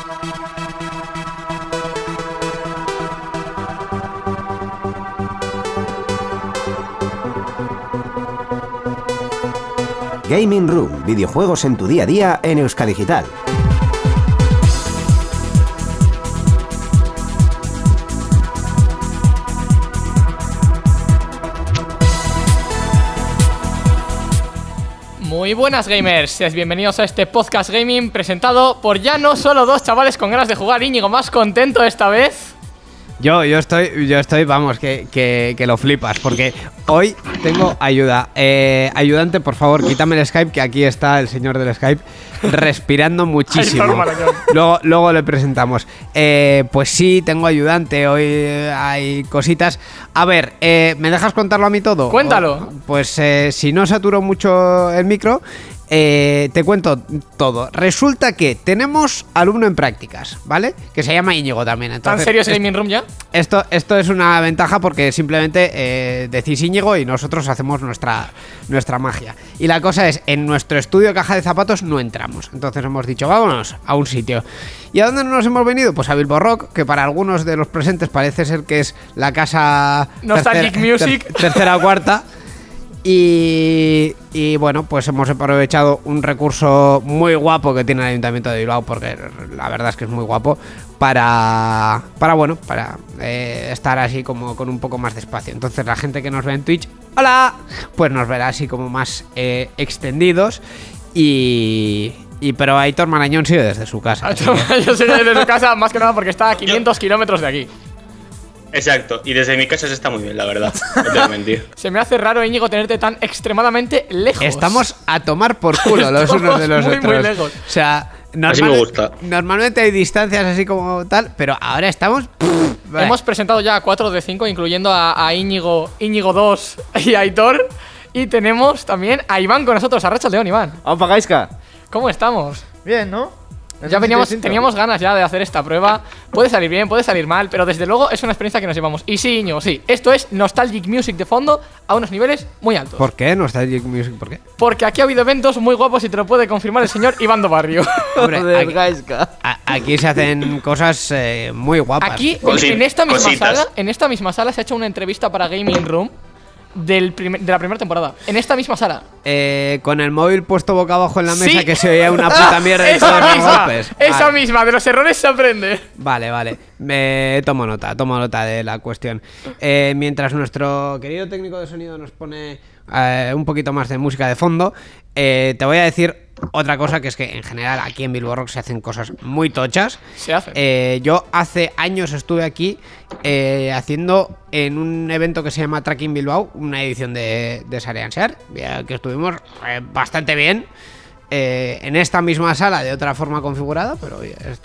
Gaming Room, videojuegos en tu día a día en Euskadigital. Muy buenas gamers, seáis bienvenidos a este podcast gaming presentado por ya no solo dos chavales con ganas de jugar. Íñigo, más contento esta vez. Yo estoy, vamos, que lo flipas, porque hoy tengo ayuda. Ayudante, por favor, quítame el Skype, que aquí está el señor del Skype respirando muchísimo. Luego le presentamos. Pues sí, tengo ayudante, hoy hay cositas. A ver, ¿me dejas contarlo a mí todo? Cuéntalo. Pues si no saturo mucho el micro, te cuento todo. Resulta que tenemos alumno en prácticas, ¿vale? Que se llama Íñigo también. Entonces, ¿tan serio es Gaming Room ya? Esto es una ventaja porque simplemente decís Íñigo y nosotros hacemos nuestra magia. Y la cosa es, en nuestro estudio de Caja de Zapatos no entramos. Entonces hemos dicho, vámonos a un sitio. ¿Y a dónde nos hemos venido? Pues a Bilbo Rock, que para algunos de los presentes parece ser que es la casa Nostalgic Music. Tercera o cuarta. Y bueno, pues hemos aprovechado un recurso muy guapo que tiene el Ayuntamiento de Bilbao, porque la verdad es que es muy guapo, para estar así como con un poco más de espacio. Entonces la gente que nos ve en Twitch, ¡hola!, pues nos verá así como más extendidos. Pero Aitor Marañón sigue desde su casa. Yo sigo desde su casa, más que nada porque está a 500 kilómetros de aquí. Exacto, y desde mi casa se está muy bien, la verdad. No te voy a mentir. Se me hace raro, Íñigo, tenerte tan extremadamente lejos. Estamos a tomar por culo los unos de los otros. Muy lejos. O sea, así me gusta. Normalmente hay distancias así como tal, pero ahora estamos... Hemos presentado ya a 4 de 5, incluyendo a Íñigo 2 y a Aitor. Y tenemos también a Iván con nosotros. Arratsaldeon, Iván. ¡Aupa, Gaizka! ¿Cómo estamos? Bien, ¿no? Ya teníamos ganas ya de hacer esta prueba. Puede salir bien, puede salir mal, pero desde luego es una experiencia que nos llevamos. Y sí, Íñigo, sí, esto es Nostalgic Music de fondo a unos niveles muy altos. ¿Por qué Nostalgic Music? ¿Por qué? Porque aquí ha habido eventos muy guapos y te lo puede confirmar el señor Iván do Barrio. Hombre, aquí se hacen cosas muy guapas. Aquí, en esta misma sala se ha hecho una entrevista para Gaming Room de la primera temporada. En esta misma sala. Con el móvil puesto boca abajo en la mesa, ¿sí? Que se oía una puta mierda de todos los golpes. Esa misma, de los errores se aprende. Vale. Tomo nota de la cuestión. Mientras nuestro querido técnico de sonido nos pone un poquito más de música de fondo, te voy a decir otra cosa, que es que en general aquí en Bilbo Rock se hacen cosas muy tochas. Se hacen. Yo hace años estuve aquí haciendo en un evento que se llama Tracking Bilbao, una edición de Sarean Sear, que estuvimos bastante bien en esta misma sala, de otra forma configurada, pero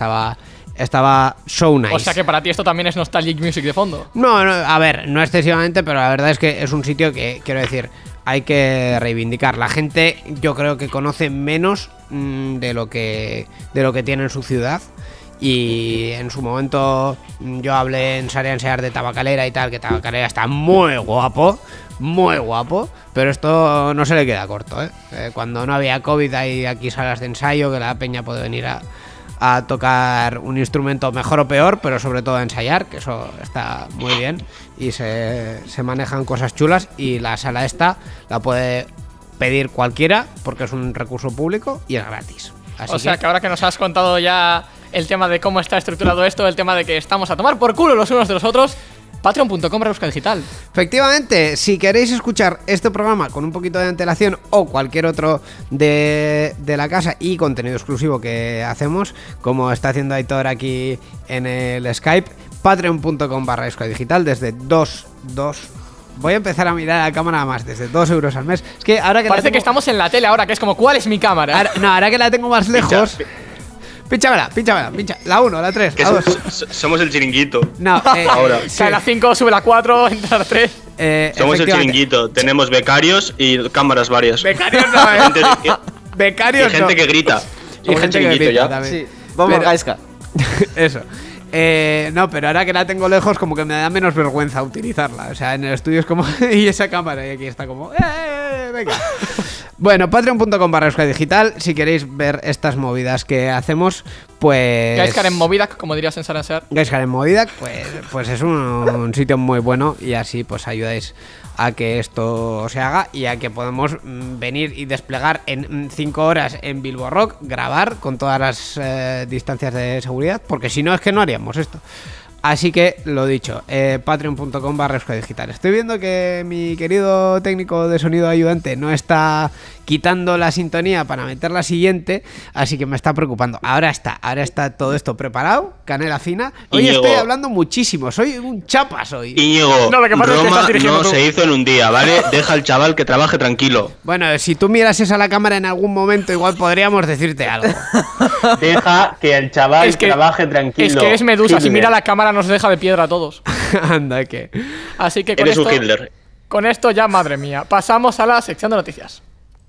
estaba so nice. O sea que para ti esto también es Nostalgic Music de fondo. No, a ver, no excesivamente, pero la verdad es que es un sitio que, quiero decir, hay que reivindicar. La gente, yo creo que conoce menos de lo que tiene en su ciudad. Y en su momento yo hablé en Sarean Sear de Tabacalera y tal, que Tabacalera está muy guapo, pero esto no se le queda corto, ¿eh? Cuando no había COVID hay aquí salas de ensayo que la peña puede venir a tocar un instrumento mejor o peor, pero sobre todo a ensayar, que eso está muy bien, y se manejan cosas chulas, y la sala esta la puede pedir cualquiera porque es un recurso público y es gratis. Así o sea que ahora que nos has contado ya el tema de cómo está estructurado esto, el tema de que estamos a tomar por culo los unos de los otros, patreon.com/euskadigital. Efectivamente, si queréis escuchar este programa con un poquito de antelación o cualquier otro de la casa y contenido exclusivo que hacemos, como está haciendo Aitor aquí en el Skype, patreon.com/euskadigital desde 2. Voy a empezar a mirar a la cámara más, desde 2 euros al mes. Es que ahora que parece que estamos en la tele ahora, que es como, ¿cuál es mi cámara? Ahora que la tengo más lejos... Pínchamela, la 1, la 3, la 2. Somos el chiringuito. No, ahora. Sí. Cae la 5, sube la 4, entra la 3. Somos el chiringuito, tenemos becarios y cámaras varias. Becarios no, Becarios y gente que grita. Y gente que grita ya también. Sí, vamos, Gaizka. Eso. No, pero ahora que la tengo lejos, como que me da menos vergüenza utilizarla. O sea, en el estudio es como... y esa cámara, y aquí está como... venga. Bueno, patreon.com/euskadigital, si queréis ver estas movidas que hacemos, pues... Gaiscar en Movidac, como dirías en Saransear. Gaiscar en Movidac, pues es un sitio muy bueno y así pues ayudáis a que esto se haga y a que podamos venir y desplegar en 5 horas en Bilbo Rock, grabar con todas las distancias de seguridad, porque si no es que no haríamos esto. Así que, lo dicho, patreon.com/euskadigital. Estoy viendo que mi querido técnico de sonido ayudante no está quitando la sintonía para meter la siguiente, así que me está preocupando. Ahora está todo esto preparado, canela fina. Hoy Íñigo, estoy hablando muchísimo, soy un chapas hoy. Íñigo, No, lo que pasa es que Roma estás dirigiendo no tú. se hizo en un día, ¿vale? Deja al chaval que trabaje tranquilo. Bueno, si tú mirases a la cámara en algún momento, igual podríamos decirte algo. Deja que el chaval trabaje tranquilo. Es que es Medusa, si Hitler. mira la cámara nos deja de piedra a todos. Anda, que... Así que con Eres esto, un Hitler. con esto ya, madre mía, pasamos a la sección de noticias.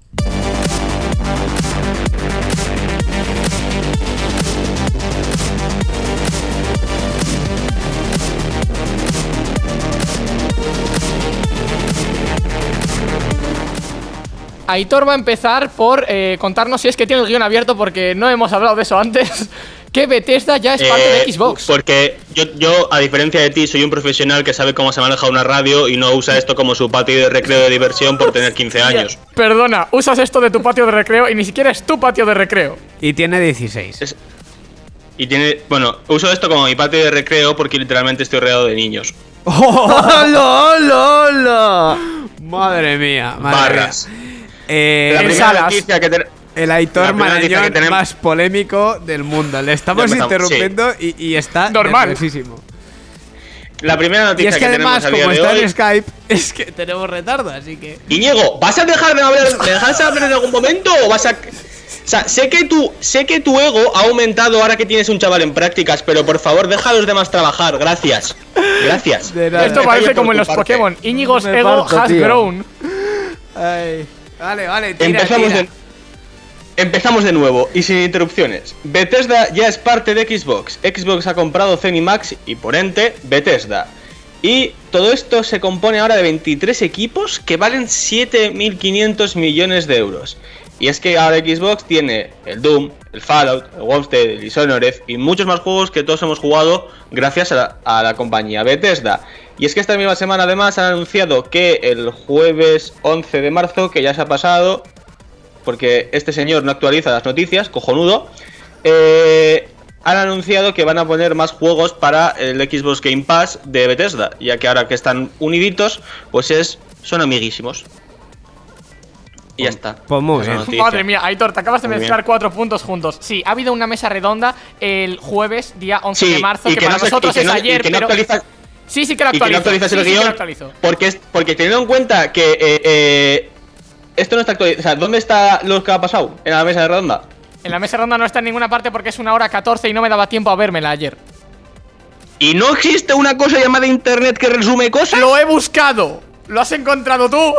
Aitor va a empezar por contarnos si es que tiene el guión abierto, porque no hemos hablado de eso antes. Que Bethesda ya es parte de Xbox. Porque yo, a diferencia de ti, soy un profesional que sabe cómo se maneja una radio y no usa esto como su patio de recreo de diversión por tener 15 años. Perdona, usas esto de tu patio de recreo y ni siquiera es tu patio de recreo. Y tiene 16. Y tiene, bueno, uso esto como mi patio de recreo porque literalmente estoy rodeado de niños. ¡Hola, hola, hola! Madre mía, madre Barras. mía. La en primera salas. noticia que El Aitor La primera noticia Marañón que tenemos- más polémico del mundo. Le estamos Ya empezamos, interrumpiendo y está Normal. nerviosísimo. La primera Y noticia es que tenemos además, a día como de está hoy... en Skype, es que tenemos retardo, así que... Íñigo, ¿vas a dejar de hablar, en algún momento o vas a...? O sea, sé que tu ego ha aumentado ahora que tienes un chaval en prácticas, pero por favor, deja a los demás trabajar, gracias. Gracias. De nada. Esto Me parece callo por como en tu los parte. Pokémon. Íñigo's Me ego parto, has tío. grown. Ay. Vale, tira, Empezamos tira. Empezamos de nuevo y sin interrupciones. Bethesda ya es parte de Xbox. Xbox ha comprado ZeniMax y por ende Bethesda. Y todo esto se compone ahora de 23 equipos que valen 7.500 millones de euros. Y es que ahora Xbox tiene el Doom, el Fallout, el Wolfenstein, el Dishonored y muchos más juegos que todos hemos jugado gracias a la compañía Bethesda. Y es que esta misma semana además han anunciado que el jueves 11 de marzo, que ya se ha pasado, porque este señor no actualiza las noticias, cojonudo, han anunciado que van a poner más juegos para el Xbox Game Pass de Bethesda, ya que ahora que están uniditos, pues son amiguísimos. Y ya está. Pues muy Esa bien. noticia. Madre mía, Aitor, te acabas de Muy mezclar bien. 4 puntos juntos. Sí, ha habido una mesa redonda el jueves, día 11 de marzo, y que para no se- nosotros y que es no- y ayer, que no pero... actualizas- Sí, sí que lo y que no actualizo. actualizas el Sí, sí que guión, lo actualizo. porque teniendo en cuenta que esto no está actualizado. O sea, ¿dónde está lo que ha pasado en la mesa de redonda? En la mesa redonda no está en ninguna parte porque es 1:14 y no me daba tiempo a vérmela ayer. ¿Y no existe una cosa llamada internet que resume cosas? ¡Lo he buscado! ¿Lo has encontrado tú?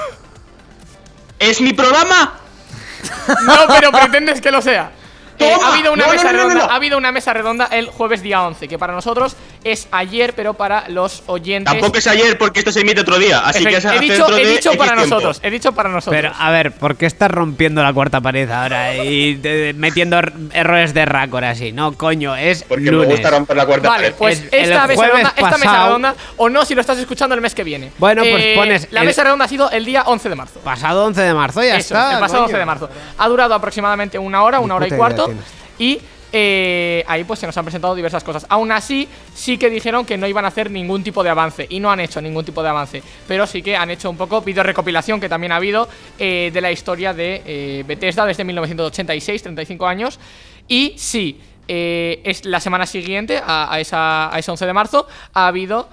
¿Es mi programa? No, pero pretendes que lo sea. Toma. Ha habido una No, mesa no, no, no, redonda, no. ha habido una mesa redonda el jueves día 11, que para nosotros es ayer, pero para los oyentes. Tampoco es ayer porque esto se emite otro día, así que es he dicho, dentro he de dicho X para tiempo. nosotros, he dicho para nosotros. Pero, a ver, ¿por qué estás rompiendo la cuarta pared ahora y metiendo errores de raccord así? No, coño, es Porque lunes. me gusta romper la cuarta Vale, pared. pues El esta mesa jueves redonda, esta mesa pasado- redonda, o no si lo estás escuchando el mes que viene. Bueno, pues pones La el- mesa redonda ha sido el día 11 de marzo. Pasado 11 de marzo, ya Eso, está. el pasado coño. 11 de marzo. Ha durado aproximadamente una hora y puta idea cuarto. tienes. Y ahí pues se nos han presentado diversas cosas. Aún así, sí que dijeron que no iban a hacer ningún tipo de avance. Y no han hecho ningún tipo de avance. Pero sí que han hecho un poco video recopilación, que también ha habido, de la historia de Bethesda desde 1986, 35 años. Y sí, es la semana siguiente a ese 11 de marzo ha habido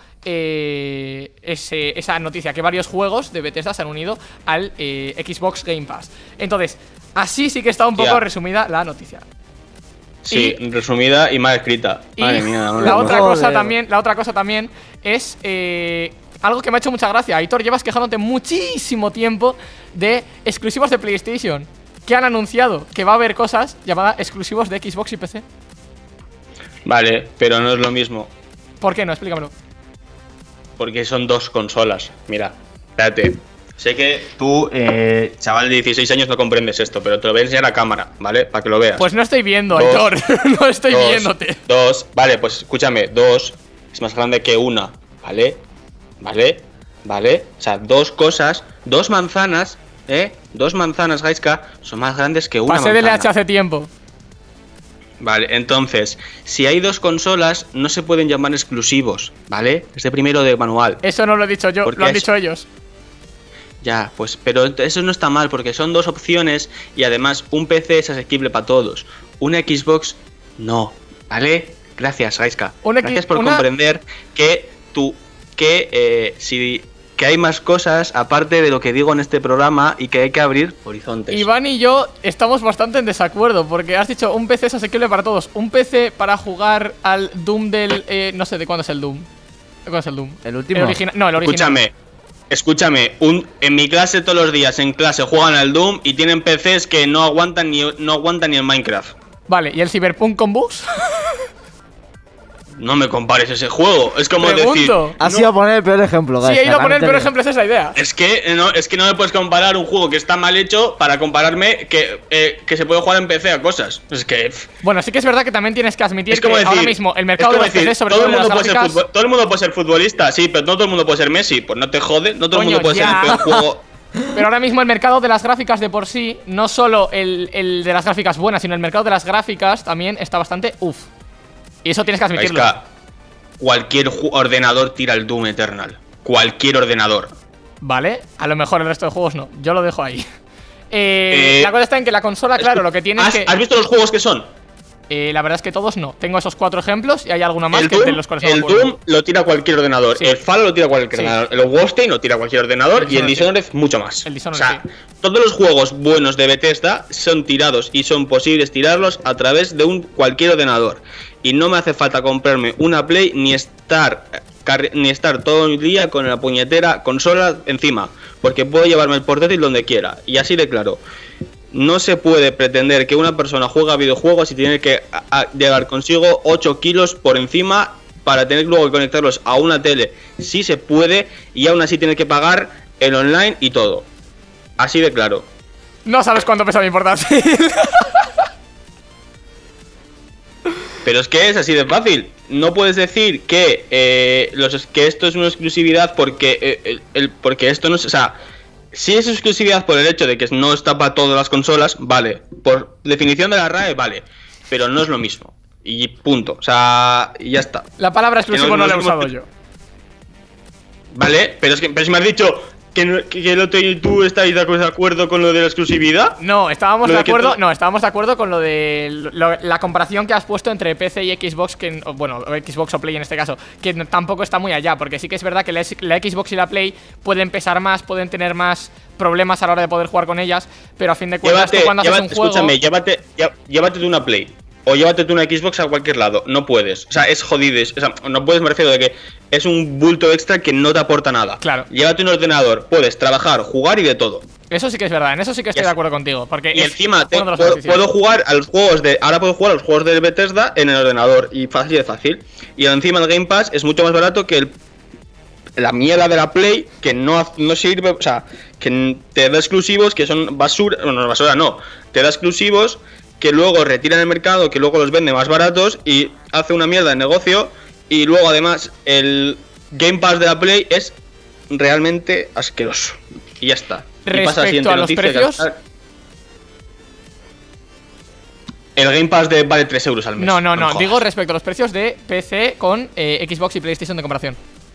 esa noticia, que varios juegos de Bethesda se han unido al Xbox Game Pass. Entonces, así sí que está un poco Ya. resumida la noticia. Sí, resumida y mal escrita. Y Madre mía, no la lo otra puedo. cosa también es algo que me ha hecho mucha gracia. Aitor, llevas quejándote muchísimo tiempo de exclusivos de PlayStation, que han anunciado que va a haber cosas llamadas exclusivos de Xbox y PC. Vale, pero no es lo mismo. ¿Por qué no? Explícamelo. Porque son dos consolas. Mira, espérate. Sé que tú, chaval de 16 años, no comprendes esto, pero te lo voy a enseñar a cámara, ¿vale? Para que lo veas. Pues no estoy viendo, Aitor. No estoy viéndote. 2, vale, pues escúchame, 2 es más grande que 1, ¿vale? ¿Vale? O sea, 2 cosas, 2 manzanas, 2 manzanas, Gaiska, son más grandes que una Pasé manzana. de LH hace tiempo. Vale, entonces, si hay 2 consolas, no se pueden llamar exclusivos, ¿vale? Es de primero de manual. Eso no lo he dicho yo, Porque lo han es- dicho ellos. Ya, pues, pero eso no está mal, porque son 2 opciones y además un PC es asequible para todos. Una Xbox, no, ¿vale? Gracias, Gaiska. Gracias por comprender que que hay más cosas aparte de lo que digo en este programa y que hay que abrir horizontes. Iván y yo estamos bastante en desacuerdo, porque has dicho un PC es asequible para todos. Un PC para jugar al Doom del... no sé, ¿de cuándo es el Doom? ¿De cuándo es el Doom? ¿El último? El original. No, el original. Escúchame, en mi clase todos los días en clase juegan al Doom y tienen PCs que no aguantan ni el Minecraft. Vale, ¿y el Cyberpunk con bugs? No me compares ese juego. Es como decir. Pregunto. Has ido a poner el peor ejemplo, Sí, Gaiska, he ido a poner el peor realmente ejemplo, esa es la idea. Es que no me puedes comparar un juego que está mal hecho para compararme que se puede jugar en PC a cosas. Es que. Bueno, sí que es verdad que también tienes que admitir Es como que decir, ahora mismo el mercado es de como los decir, PCs, sobre todo todo el de las mundo puede ser gráficas... todo el mundo puede ser futbolista, sí, pero no todo el mundo puede ser Messi. Pues no te jode, no todo el Coño, mundo puede ser ya. el peor juego. Pero ahora mismo el mercado de las gráficas de por sí, no solo el de las gráficas buenas, sino el mercado de las gráficas también está bastante Y eso tienes que admitirlo. Gaiska, cualquier ordenador tira el Doom Eternal. Cualquier ordenador. Vale, a lo mejor el resto de juegos no. Yo lo dejo ahí. La cosa está en que la consola, claro, lo que tiene es que... ¿Has visto los juegos que son? La verdad es que todos no. Tengo esos 4 ejemplos y hay alguno más El que Doom, de los cuales no me el acuerdo. Doom lo tira cualquier ordenador, Sí. el Fallout lo tira cualquier Sí. ordenador, el Wolfenstein lo tira cualquier ordenador El y el Dishonored, Dishonored mucho más. El Dishonored, o sea, sí. todos los juegos buenos de Bethesda son tirados y son posibles tirarlos a través de cualquier ordenador. Y no me hace falta comprarme una Play ni estar todo el día con la puñetera consola encima, porque puedo llevarme el portátil donde quiera. Y así de claro. No se puede pretender que una persona juegue a videojuegos y tiene que llevar consigo 8 kilos por encima para tener luego que conectarlos a una tele. Sí se puede y aún así tiene que pagar el online y todo. Así de claro. No sabes cuánto pesa mi portátil. Pero es que es así de fácil. No puedes decir que que esto es una exclusividad porque porque esto no es... O sea, si es exclusividad por el hecho de que no está para todas las consolas, vale. Por definición de la RAE, vale. Pero no es lo mismo. Y punto. O sea, y ya está. La palabra exclusivo no la he usado yo. Vale, pero es que si me has dicho que el otro y tú estáis de acuerdo con lo de la exclusividad. No, estábamos Lo de de que acuerdo. tú- No, estábamos de acuerdo con lo de la comparación que has puesto entre PC y Xbox, bueno, Xbox o Play en este caso, que tampoco está muy allá, porque sí que es verdad que la Xbox y la Play pueden pesar más, pueden tener más problemas a la hora de poder jugar con ellas, pero a fin de cuentas tú cuando haces un juego... Escúchame, llévate una Play o llévate una Xbox a cualquier lado. No puedes. O sea, es jodido. O sea, no puedes, me refiero de que es un bulto extra que no te aporta nada. Claro. Llévate un ordenador, puedes trabajar, jugar y de todo. Eso sí que es verdad, en eso sí que estoy Yes. de acuerdo contigo, porque Y es encima uno de los puedo beneficios. jugar a los juegos de. Ahora puedo jugar a los juegos de Bethesda en el ordenador. Y fácil de fácil. Y encima el Game Pass es mucho más barato que la mierda de la Play, que no sirve. O sea, que te da exclusivos que son basura. No, basura no. Te da exclusivos que luego retiran el mercado, que luego los vende más baratos y hace una mierda de negocio. Y luego además el Game Pass de la Play es realmente asqueroso. Y ya está. Y pasa la siguiente Respecto a los noticia, precios, el Game Pass vale 3 euros al mes. no, me jodas. digo respecto a los precios de PC con Xbox y PlayStation de comparación.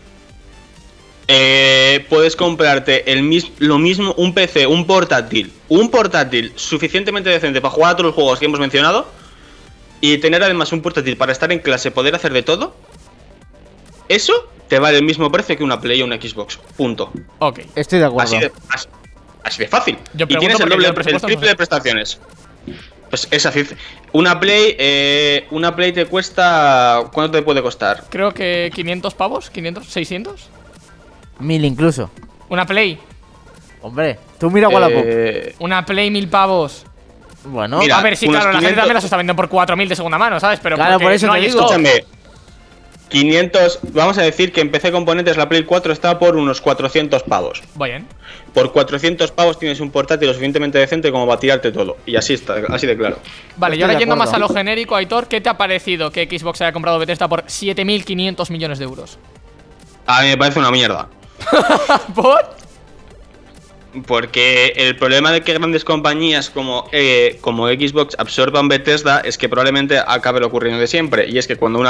Puedes comprarte lo mismo, un PC, un portátil suficientemente decente para jugar a todos los juegos que hemos mencionado y tener además un portátil para estar en clase, poder hacer de todo. Eso te vale el mismo precio que una Play o una Xbox. Punto. Ok. Estoy de acuerdo. Así de fácil. Yo Y pregunto tienes el porque yo doble, el presupuesto el triple no sé. de prestaciones. Pues es así. Una Play te cuesta. ¿Cuánto te puede costar? Creo que 500 pavos, 500, 600. 1000 incluso. Una Play. Hombre, tú mira Wallapop. Una Play 1000 pavos. Bueno, mira, A ver, sí, unos claro, la gente 500. también las está vendiendo por 4000 de segunda mano, ¿sabes? Pero Claro, porque por eso no te hay digo. stock. Escúchame. 500, vamos a decir que en PC Componentes la Play 4 está por unos 400 pavos. Bien. Por 400 pavos tienes un portátil lo suficientemente decente como para tirarte todo. Y así está, así de claro. Vale, y Estoy ahora de yendo más a acuerdo. lo genérico, Aitor, ¿qué te ha parecido que Xbox haya comprado Bethesda por 7.500 millones de euros? A mí me parece una mierda. ¿Por? Porque el problema de que grandes compañías como Xbox absorban Bethesda es que probablemente acabe lo ocurriendo de siempre. Y es que cuando una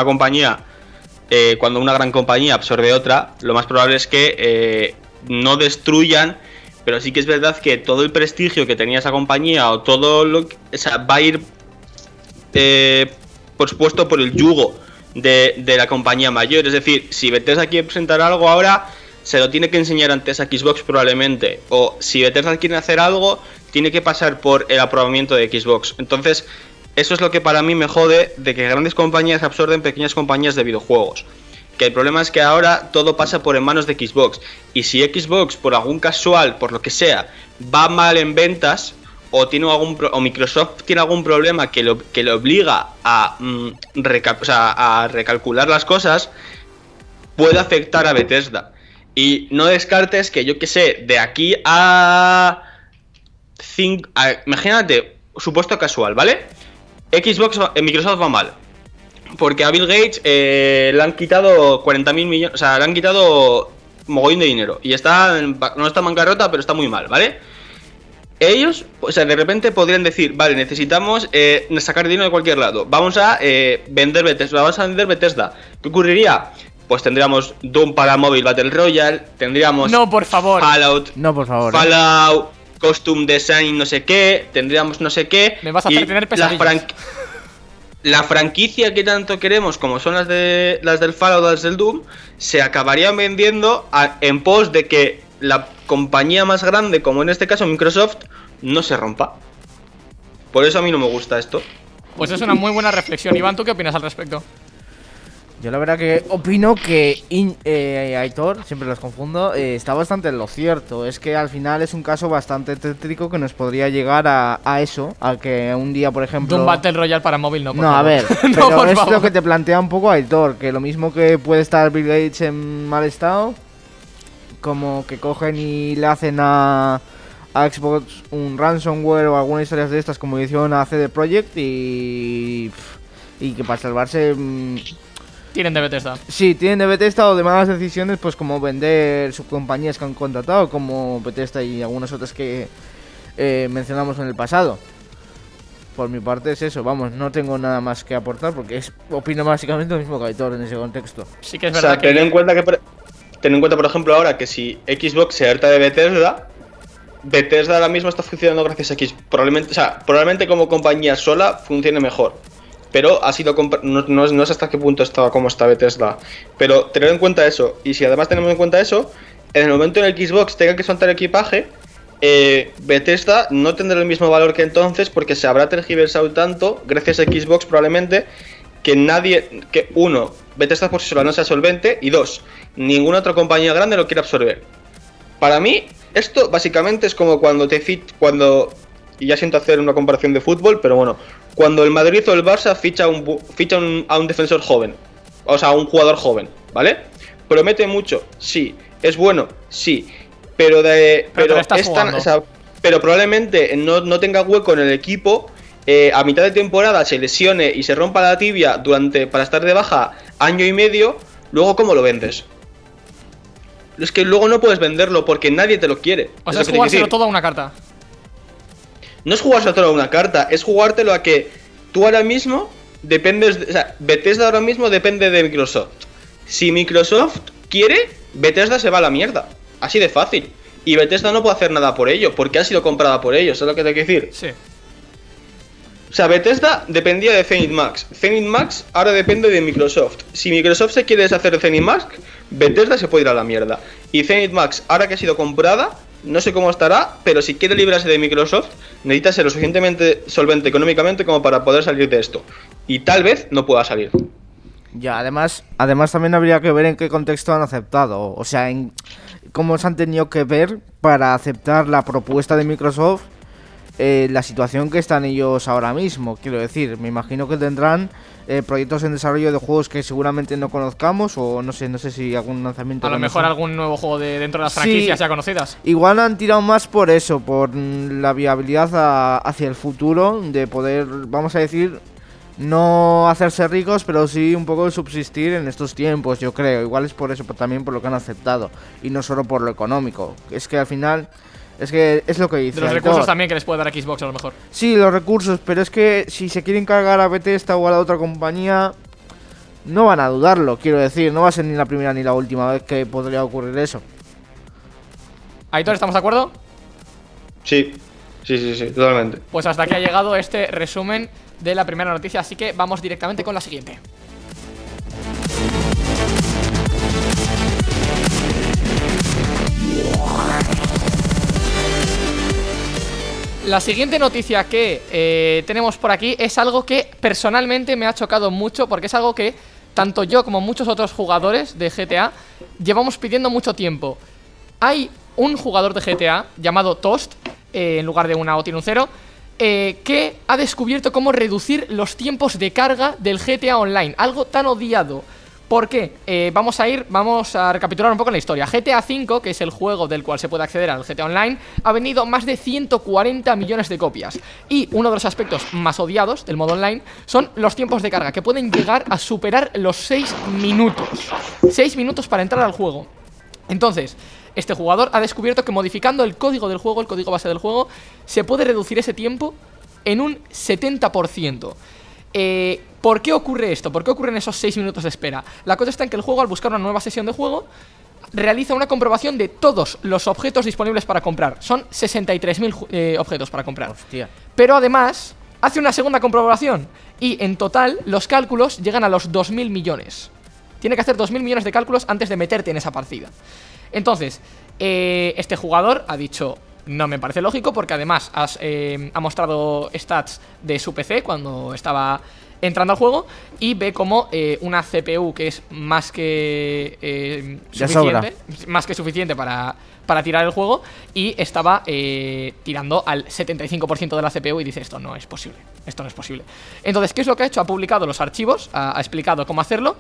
gran compañía absorbe otra, lo más probable es que no destruyan, pero sí que es verdad que todo el prestigio que tenía esa compañía o todo lo que, o sea, va a ir por supuesto por el yugo de la compañía mayor. Es decir, si Bethesda quiere presentar algo ahora, se lo tiene que enseñar antes a Xbox probablemente. O si Bethesda quiere hacer algo, tiene que pasar por el aprobamiento de Xbox. Entonces, eso es lo que para mí me jode de que grandes compañías absorben pequeñas compañías de videojuegos. Que el problema es que ahora todo pasa por en manos de Xbox. Y si Xbox, por algún casual, por lo que sea, va mal en ventas, o Microsoft tiene algún problema que le obliga a recalcular las cosas, puede afectar a Bethesda. Y no descartes que, yo que sé, de aquí imagínate, supuesto casual, ¿vale? Microsoft va mal. Porque a Bill Gates le han quitado 40.000 millones, o sea, le han quitado mogollón de dinero. Y no está en bancarrota, pero está muy mal, ¿vale? Ellos, o sea, de repente podrían decir, vale, necesitamos sacar dinero de cualquier lado. Vamos a vender Bethesda. ¿Qué ocurriría? Pues tendríamos Doom para móvil Battle Royale, tendríamos No, por favor. Fallout, No, por favor. Fallout, Costume Design, no sé qué, tendríamos no sé qué. Me vas a hacer tener pesadillas. La franquicia que tanto queremos, como son las del Fallout, las del Doom, se acabarían vendiendo en pos de que la compañía más grande, como en este caso Microsoft, no se rompa. Por eso a mí no me gusta esto. Pues es una muy buena reflexión. Iván, ¿tú qué opinas al respecto? Yo la verdad que opino que Aitor, siempre los confundo, está bastante en lo cierto. Es que al final es un caso bastante tétrico que nos podría llegar a eso, a que un día, por ejemplo... Doom Battle Royale para móvil, no, por No, a favor. ver, No, pero por es favor. lo que te plantea un poco Aitor, que lo mismo que puede estar Bill Gates en mal estado, como que cogen y le hacen a Xbox un ransomware o algunas historias de estas, como hicieron a CD Projekt, y que para salvarse... Tienen de Bethesda. Sí, tienen de Bethesda o de malas decisiones, pues como vender subcompañías que han contratado, como Bethesda y algunas otras que mencionamos en el pasado. Por mi parte es eso, vamos, no tengo nada más que aportar porque opino básicamente lo mismo que Aitor en ese contexto. Sí que es O sea, verdad que... ten en cuenta, por ejemplo, ahora que si Xbox se harta de Bethesda ahora mismo está funcionando gracias a Xbox. Probablemente como compañía sola funcione mejor. Pero ha sido no sé hasta qué punto estaba como está Bethesda. Pero tener en cuenta eso. Y si además tenemos en cuenta eso, en el momento en el que Xbox tenga que soltar equipaje, Bethesda no tendrá el mismo valor que entonces, porque se habrá tergiversado tanto, gracias a Xbox probablemente, que uno, Bethesda por sí sola no sea solvente, y dos, ninguna otra compañía grande lo quiere absorber. Para mí, esto básicamente es como cuando y ya siento hacer una comparación de fútbol, pero bueno, cuando el Madrid o el Barça ficha a un defensor joven, o sea, a un jugador joven, ¿vale? Promete mucho, sí. Es bueno, sí. Pero probablemente no tenga hueco en el equipo. A mitad de temporada se lesione y se rompa la tibia para estar de baja año y medio. Luego, ¿cómo lo vendes? Es que luego no puedes venderlo porque nadie te lo quiere. O sea, es jugárselo todo a una carta. No es jugárselo todo a una carta, es jugártelo a que tú ahora mismo dependes... O sea, Bethesda ahora mismo depende de Microsoft. Si Microsoft quiere, Bethesda se va a la mierda. Así de fácil. Y Bethesda no puede hacer nada por ello, porque ha sido comprada por ellos, ¿sabes lo que te quiero decir? Sí. O sea, Bethesda dependía de ZenithMax. ZenithMax ahora depende de Microsoft. Si Microsoft se quiere deshacer de ZenithMax, Bethesda se puede ir a la mierda. Y ZenithMax, ahora que ha sido comprada, no sé cómo estará, pero si quiere librarse de Microsoft, necesita ser lo suficientemente solvente económicamente como para poder salir de esto. Y tal vez no pueda salir. Ya, además también habría que ver en qué contexto han aceptado. O sea, en cómo se han tenido que ver para aceptar la propuesta de Microsoft, la situación que están ellos ahora mismo. Quiero decir, me imagino que tendrán proyectos en desarrollo de juegos que seguramente no conozcamos, o no sé si algún lanzamiento. A lo mejor algún nuevo juego dentro de las franquicias ya conocidas. Igual han tirado más por eso, por la viabilidad hacia el futuro, de poder, vamos a decir, no hacerse ricos, pero sí un poco subsistir en estos tiempos, yo creo. Igual es por eso, pero también por lo que han aceptado, y no solo por lo económico. Es que al final, es lo que dice. De los recursos también que les puede dar Xbox a lo mejor. Sí, los recursos, pero es que si se quieren cargar a Bethesda o a la otra compañía, no van a dudarlo, quiero decir. No va a ser ni la primera ni la última vez que podría ocurrir eso. Aitor, ¿estamos de acuerdo? Sí, totalmente. Pues hasta aquí ha llegado este resumen de la primera noticia, así que vamos directamente con la siguiente. La siguiente noticia que tenemos por aquí es algo que personalmente me ha chocado mucho, porque es algo que tanto yo como muchos otros jugadores de GTA llevamos pidiendo mucho tiempo. Hay un jugador de GTA llamado Toast, en lugar de una O tiene un 0, que ha descubierto cómo reducir los tiempos de carga del GTA Online, algo tan odiado. ¿Por qué? Vamos a recapitular un poco la historia. GTA V, que es el juego del cual se puede acceder al GTA Online, ha vendido más de 140 millones de copias. Y uno de los aspectos más odiados del modo online son los tiempos de carga, que pueden llegar a superar los 6 minutos. 6 minutos para entrar al juego. Entonces, este jugador ha descubierto que modificando el código del juego, el código base del juego, se puede reducir ese tiempo en un 70%. ¿Por qué ocurre esto? ¿Por qué ocurren esos 6 minutos de espera? La cosa está en que el juego, al buscar una nueva sesión de juego, realiza una comprobación de todos los objetos disponibles para comprar. Son 63.000 objetos para comprar. Hostia. Pero además, hace una segunda comprobación y en total los cálculos llegan a los 2.000 millones. Tiene que hacer 2.000 millones de cálculos antes de meterte en esa partida. Entonces, este jugador ha dicho: no me parece lógico, porque además ha mostrado stats de su PC cuando estaba entrando al juego y ve como una CPU que es más que suficiente para tirar el juego, y estaba tirando al 75% de la CPU, y dice: esto no es posible, Entonces, ¿qué es lo que ha hecho? Ha publicado los archivos, ha explicado cómo hacerlo,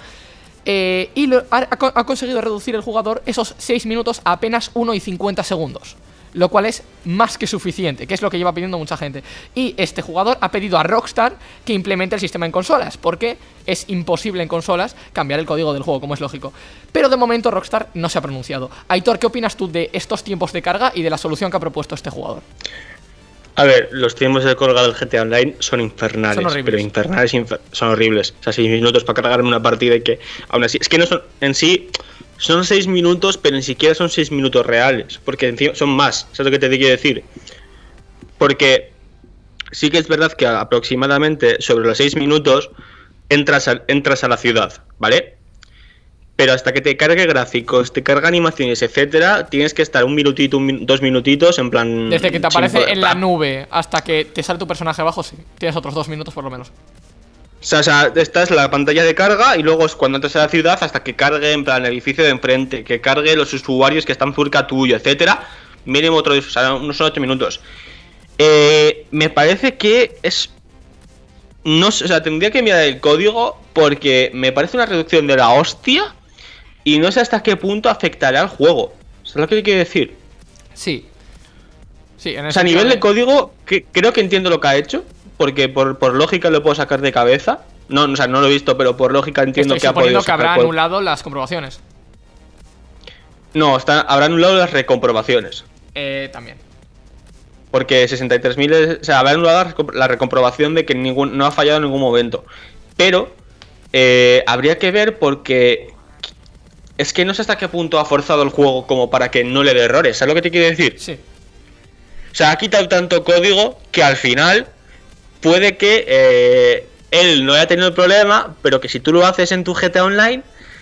y ha conseguido reducir el jugador esos 6 minutos a apenas 1 y 50 segundos. Lo cual es más que suficiente, que es lo que lleva pidiendo mucha gente. Y este jugador ha pedido a Rockstar que implemente el sistema en consolas, porque es imposible en consolas cambiar el código del juego, como es lógico. Pero de momento Rockstar no se ha pronunciado. Aitor, ¿qué opinas tú de estos tiempos de carga y de la solución que ha propuesto este jugador? A ver, los tiempos de carga del GTA Online son infernales. Son horribles. Pero infernales, son horribles. O sea, 6 minutos para cargar en una partida, y que aún así, es que no son en sí. Son 6 minutos, pero ni siquiera son 6 minutos reales, porque encima son más, ¿sabes lo que te quiero decir? Porque sí que es verdad que aproximadamente sobre los 6 minutos entras a la ciudad, ¿vale? Pero hasta que te cargue gráficos, te carga animaciones, etcétera, tienes que estar un minutito, 2 minutitos, en plan... Desde que te aparece en la nube hasta que te sale tu personaje abajo, sí, tienes otros 2 minutos por lo menos. O sea, esta es la pantalla de carga, y luego es cuando entras a la ciudad hasta que cargue en plan el edificio de enfrente, que cargue los usuarios que están cerca tuyo, etcétera. Mínimo unos 8 minutos. Me parece que es... No sé, o sea, tendría que mirar el código, porque me parece una reducción de la hostia, y no sé hasta qué punto afectará al juego. ¿Sabes lo que quiero decir? Sí. O sea, a nivel de código, creo que entiendo lo que ha hecho, porque por lógica lo puedo sacar de cabeza. No, o sea, no lo he visto, pero por lógica entiendo que ha podido sacar. Que habrá anulado las comprobaciones. No, habrá anulado las recomprobaciones. También. Porque 63.000, o sea, habrá anulado la recomprobación de que no ha fallado en ningún momento. Pero habría que ver, porque es que no sé hasta qué punto ha forzado el juego como para que no le dé errores. ¿Sabes lo que te quiero decir? Sí. O sea, ha quitado tanto código que al final puede que él no haya tenido el problema, pero que si tú lo haces en tu GTA Online,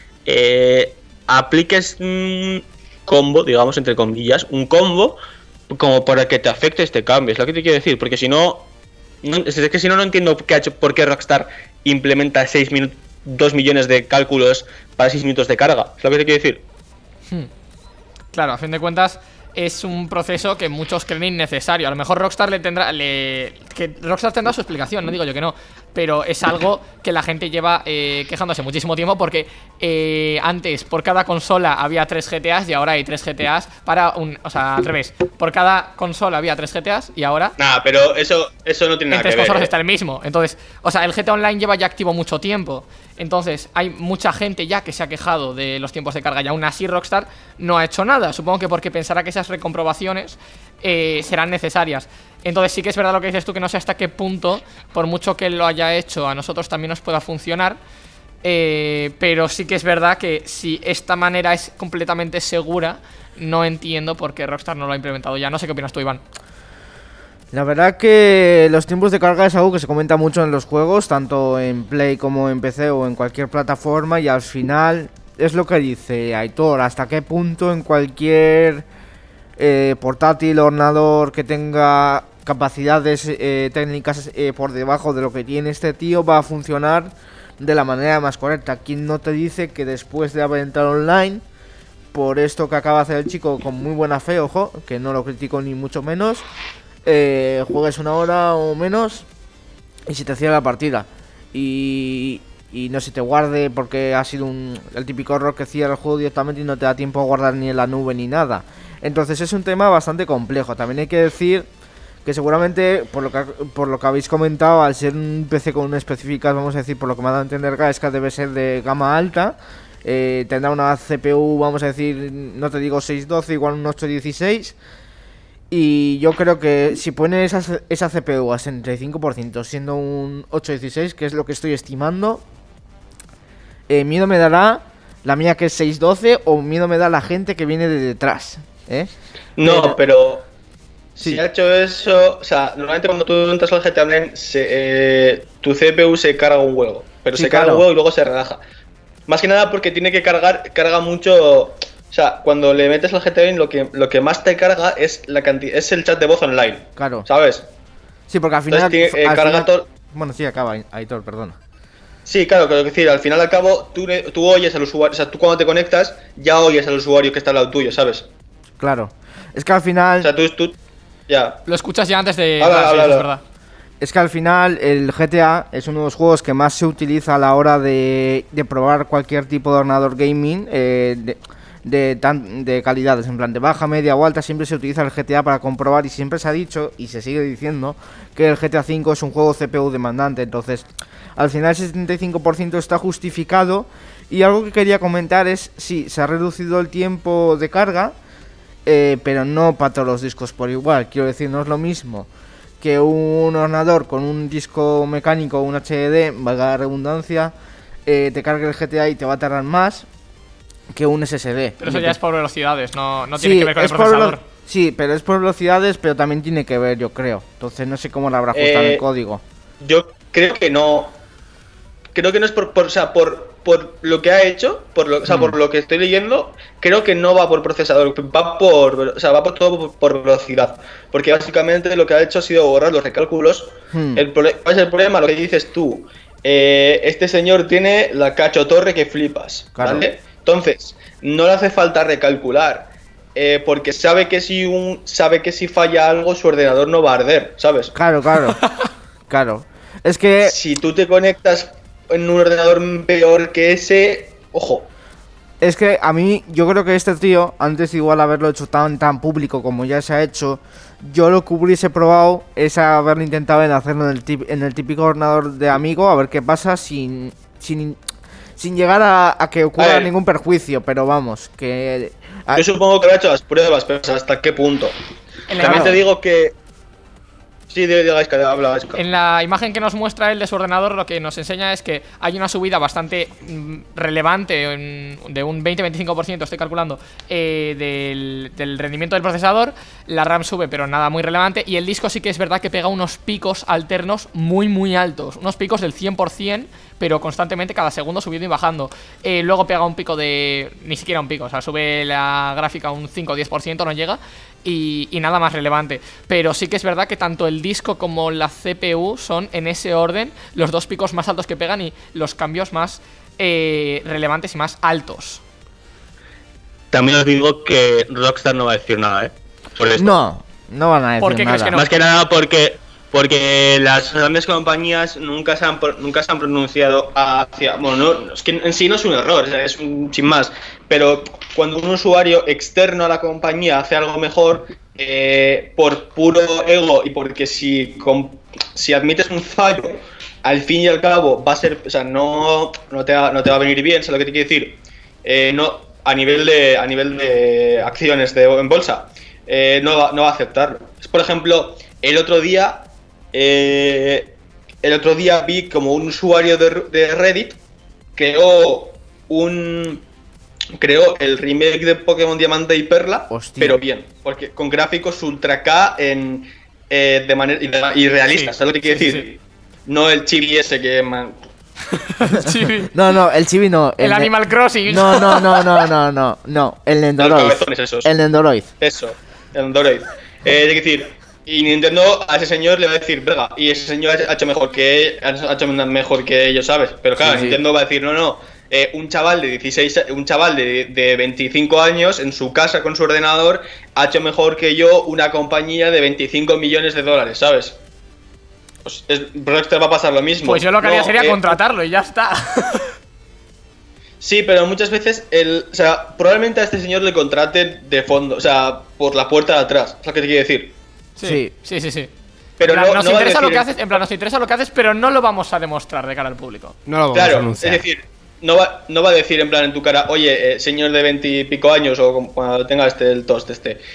apliques un combo, digamos, entre comillas, un combo como para que te afecte este cambio. Es lo que te quiero decir, porque si no, es que si no entiendo por qué Rockstar implementa 2 millones de cálculos para 6 minutos de carga. Es lo que te quiero decir. Claro, a fin de cuentas es un proceso que muchos creen innecesario. A lo mejor Rockstar Rockstar tendrá su explicación, no digo yo que no. pero es algo que la gente lleva quejándose muchísimo tiempo porque antes por cada consola había 3 GTAs y ahora hay 3 GTAs para un... O sea, al revés, por cada consola había 3 GTAs y ahora... Nah, pero eso no tiene nada en 3 que ver. consolas está el mismo. Entonces, o sea, el GTA Online lleva ya activo mucho tiempo. Entonces, hay mucha gente ya que se ha quejado de los tiempos de carga y aún así Rockstar no ha hecho nada. Supongo que porque pensará que esas recomprobaciones serán necesarias. Entonces sí que es verdad lo que dices tú, que no sé hasta qué punto, por mucho que lo haya hecho, a nosotros también nos pueda funcionar. Pero sí que es verdad que si esta manera es completamente segura, no entiendo por qué Rockstar no lo ha implementado ya. No sé qué opinas tú, Iván. La verdad que los tiempos de carga es algo que se comenta mucho en los juegos, tanto en Play como en PC o en cualquier plataforma, y al final es lo que dice Aitor, hasta qué punto en cualquier portátil o ordenador que tenga capacidades técnicas por debajo de lo que tiene este tío va a funcionar de la manera más correcta. ¿Quién no te dice que después de haber entrado online, por esto que acaba de hacer el chico con muy buena fe, ojo, que no lo critico ni mucho menos, juegues 1 hora o menos y se te cierra la partida y no se te guarde porque ha sido el típico error que cierra el juego directamente y no te da tiempo a guardar ni en la nube ni nada? Entonces es un tema bastante complejo. También hay que decir que seguramente, por lo que habéis comentado, al ser un PC con específicas, vamos a decir, por lo que me ha dado a entender Gaesca, debe ser de gama alta. Tendrá una CPU, vamos a decir, no te digo 612, igual un 816. Y yo creo que si pones esa CPU a 65%, siendo un 816, que es lo que estoy estimando, miedo me dará la mía que es 612, o miedo me da la gente que viene de detrás. No, pero sí. Si ha hecho eso, o sea, normalmente cuando tú entras al GTA Online, tu CPU se carga un huevo, pero Sí, se carga claro. un huevo y luego se relaja. Más que nada porque tiene que carga mucho. O sea, cuando le metes al GTA Online, lo que más te carga es es el chat de voz online. Claro. ¿Sabes? Sí, porque al final... Entonces, al carga final- todo. Bueno, sí, acaba, Aitor, perdona. Sí, claro, que decir, al final y al cabo, tú oyes al usuario, o sea, tú cuando te conectas, ya oyes al usuario que está al lado tuyo, ¿sabes? Claro. Es que al final... O sea, tú ya. Lo escuchas ya antes de... Habla, sí, habla, eso es habla. verdad. Es que al final el GTA es uno de los juegos que más se utiliza a la hora de probar cualquier tipo de ordenador gaming de calidades, en plan de baja, media o alta. Siempre se utiliza el GTA para comprobar, y siempre se ha dicho y se sigue diciendo que el GTA V es un juego CPU demandante. Entonces, al final el 75% está justificado. Y algo que quería comentar es, sí, se ha reducido el tiempo de carga, pero no para todos los discos por igual. Quiero decir, no es lo mismo que un ordenador con un disco mecánico o un HDD, valga la redundancia, te cargue el GTA y te va a tardar más que un SSD. Pero eso ya es por velocidades, no Sí, tiene que ver con el es por procesador. sí, pero es por velocidades, pero también tiene que ver, yo creo. Entonces no sé cómo lo habrá ajustado el código. Yo creo que no. Creo que no es por lo que ha hecho, o sea, por lo que estoy leyendo, creo que no va por procesador, va va todo por velocidad. Porque básicamente lo que ha hecho ha sido borrar los recálculos. ¿Cuál es el problema? Lo que dices tú. Este señor tiene la cachotorre que flipas, Claro. ¿vale? Entonces, no le hace falta recalcular. Porque sabe que si falla algo, su ordenador no va a arder, ¿sabes? Claro. Claro. Es que... Si tú te conectas en un ordenador peor que ese, ojo. Es que a mí, yo creo que este tío, antes igual haberlo hecho tan público como ya se ha hecho, yo lo que hubiese probado es haberlo intentado en hacerlo en el típico ordenador de amigo, a ver qué pasa sin llegar a que A ocurra ver. ningún perjuicio, pero vamos, que... Yo supongo que lo ha hecho las pruebas, pero ¿hasta qué punto? En la También imagen- te digo que... Sí, digáis que habla Gaisca. En la imagen que nos muestra él de su ordenador, lo que nos enseña es que hay una subida bastante relevante, de un 20-25%, estoy calculando, del rendimiento del procesador. La RAM sube, pero nada muy relevante. Y el disco sí que es verdad que pega unos picos alternos muy altos. Unos picos del 100%, pero constantemente cada segundo subiendo y bajando. Luego pega un pico de... ni siquiera un pico, o sea, sube la gráfica un 5 o 10%, no llega. Y nada más relevante. Pero sí que es verdad que tanto el disco como la CPU son en ese orden los dos picos más altos que pegan y los cambios más relevantes y más altos. También os digo que Rockstar no va a decir nada, por esto. No van a decir ¿Por qué crees nada. que no? Más que nada porque... Porque las grandes compañías nunca se han pronunciado hacia... Bueno, no, es que en sí no es un error, o sea, es un sin más. Pero cuando un usuario externo a la compañía hace algo mejor, por puro ego y porque si admites un fallo, al fin y al cabo va a ser... O sea, no te va a venir bien, ¿sabes lo que te quiero decir? No, a nivel de acciones en bolsa, no va a aceptarlo. Por ejemplo, el otro día vi como un usuario de Reddit creó el remake de Pokémon Diamante y Perla. Hostia. Pero bien, porque con gráficos Ultra K de manera irrealista, Sí, ¿sabes lo que quiero sí, decir? No el chibi ese que... Chibi. No, el chibi no. El Animal Crossing. No, el Nendoroid. Los cabezones esos. El Nendoroid. Eso, el Android. Es decir, y Nintendo a ese señor le va a decir, verga, y ese señor ha hecho mejor que ellos, ¿sabes? Pero claro, Sí. Nintendo va a decir, no, un chaval de 25 años en su casa con su ordenador ha hecho mejor que yo una compañía de 25 millones de dólares, ¿sabes? Pues Rockstar va a pasar lo mismo. Pues yo lo que haría No, sería contratarlo y ya está. Sí, pero muchas veces probablemente a este señor le contraten de fondo, o sea, por la puerta de atrás, es lo que te quiero decir. Sí. Sí. Pero En plan, nos va a interesa lo decir que haces, en plan, nos interesa lo que haces, pero no lo vamos a demostrar de cara al público. No lo vamos a Claro, es anunciar. decir, no va a decir en plan en tu cara, oye, señor de 20 y pico años, o cuando tenga el toast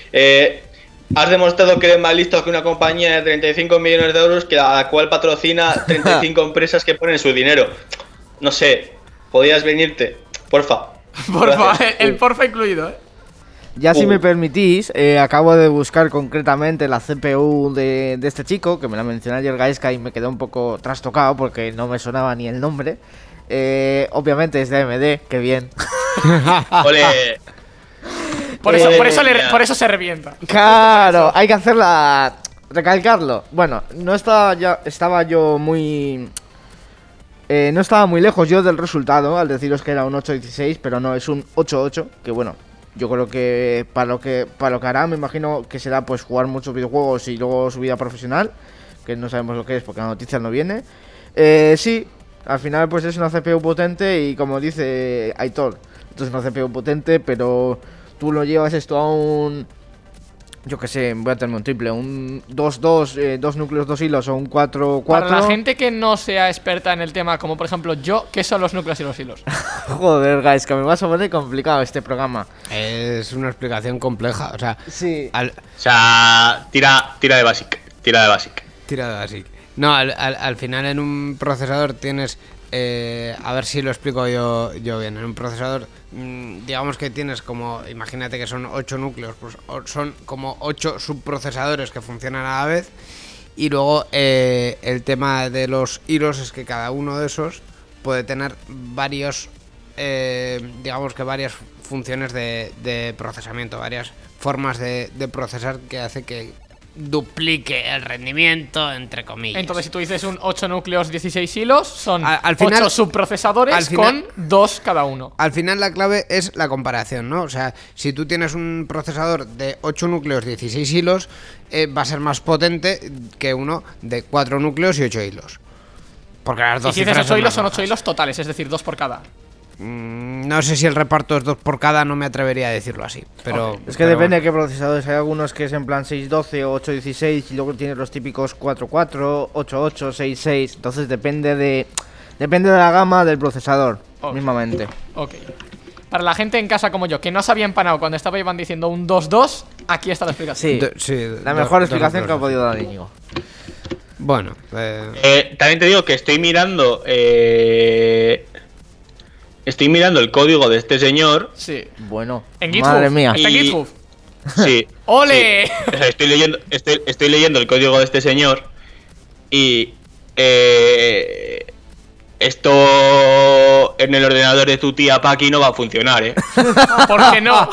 has demostrado que eres más listo que una compañía de 35 millones de euros que a la cual patrocina 35 empresas que ponen su dinero. No sé, podías venirte, porfa. Porfa, Gracias. el porfa incluido, Ya si me permitís, acabo de buscar concretamente la CPU de este chico, que me la mencionó ayer Gaisca y me quedé un poco trastocado porque no me sonaba ni el nombre. Obviamente es de AMD, que bien. Ole. Por eso se revienta. Claro, hay que hacerla, recalcarlo. Bueno, no estaba yo muy... no estaba muy lejos yo del resultado al deciros que era un 8.16, pero no, es un 8.8, que bueno, yo creo que para lo que hará, me imagino que será pues jugar muchos videojuegos y luego su vida profesional, que no sabemos lo que es porque la noticia no viene. Sí, al final pues es una CPU potente y como dice Aitor, esto es una CPU potente, pero tú lo llevas esto a un... Yo que sé, voy a tener un triple, un 2-2, 2 núcleos, 2 hilos o un 4-4. Para la gente que no sea experta en el tema, como por ejemplo yo, ¿qué son los núcleos y los hilos? Joder, guys, que me va a poner complicado este programa. Es una explicación compleja. O sea, Sí. O sea, tira de basic. Tirado así. No, al final en un procesador tienes... a ver si lo explico yo bien. En un procesador, digamos que tienes como... Imagínate que son 8 núcleos, pues son como 8 subprocesadores que funcionan a la vez. Y luego el tema de los hilos es que cada uno de esos puede tener varios... digamos que varias funciones de procesamiento, varias formas de procesar que hace que duplique el rendimiento, entre comillas. Entonces, si tú dices un 8 núcleos, 16 hilos, son Al final- 8 subprocesadores al final- con 2 cada uno. Al final la clave es la comparación, ¿no? O sea, si tú tienes un procesador de 8 núcleos, 16 hilos, va a ser más potente que uno de 4 núcleos y 8 hilos. Porque las Y dos si dices cifras 8 hilos, más son 8 bajas. hilos totales, es decir, 2 por cada. No sé si el reparto es 2 por cada, no me atrevería a decirlo así. Pero Es que pero depende bueno. de qué procesadores. Hay algunos que es en plan 612 o 816 y luego tienes los típicos 44, 88, 66. Entonces depende de la gama del procesador, Ok. mismamente. Ok. Para la gente en casa como yo, que no se había empanado cuando estaba Iván diciendo un 2-2, aquí está la explicación. Sí, Sí, la dos- mejor dos explicación que ha núcleos. podido dar Íñigo. Bueno, También te digo que estoy mirando el código de este señor. Sí. Bueno, En GitHub. madre mía. Está en Y- GitHub. Sí. ¡Ole! Sí. O sea, estoy leyendo el código de este señor y esto en el ordenador de tu tía Paqui no va a funcionar, ¿Por qué no?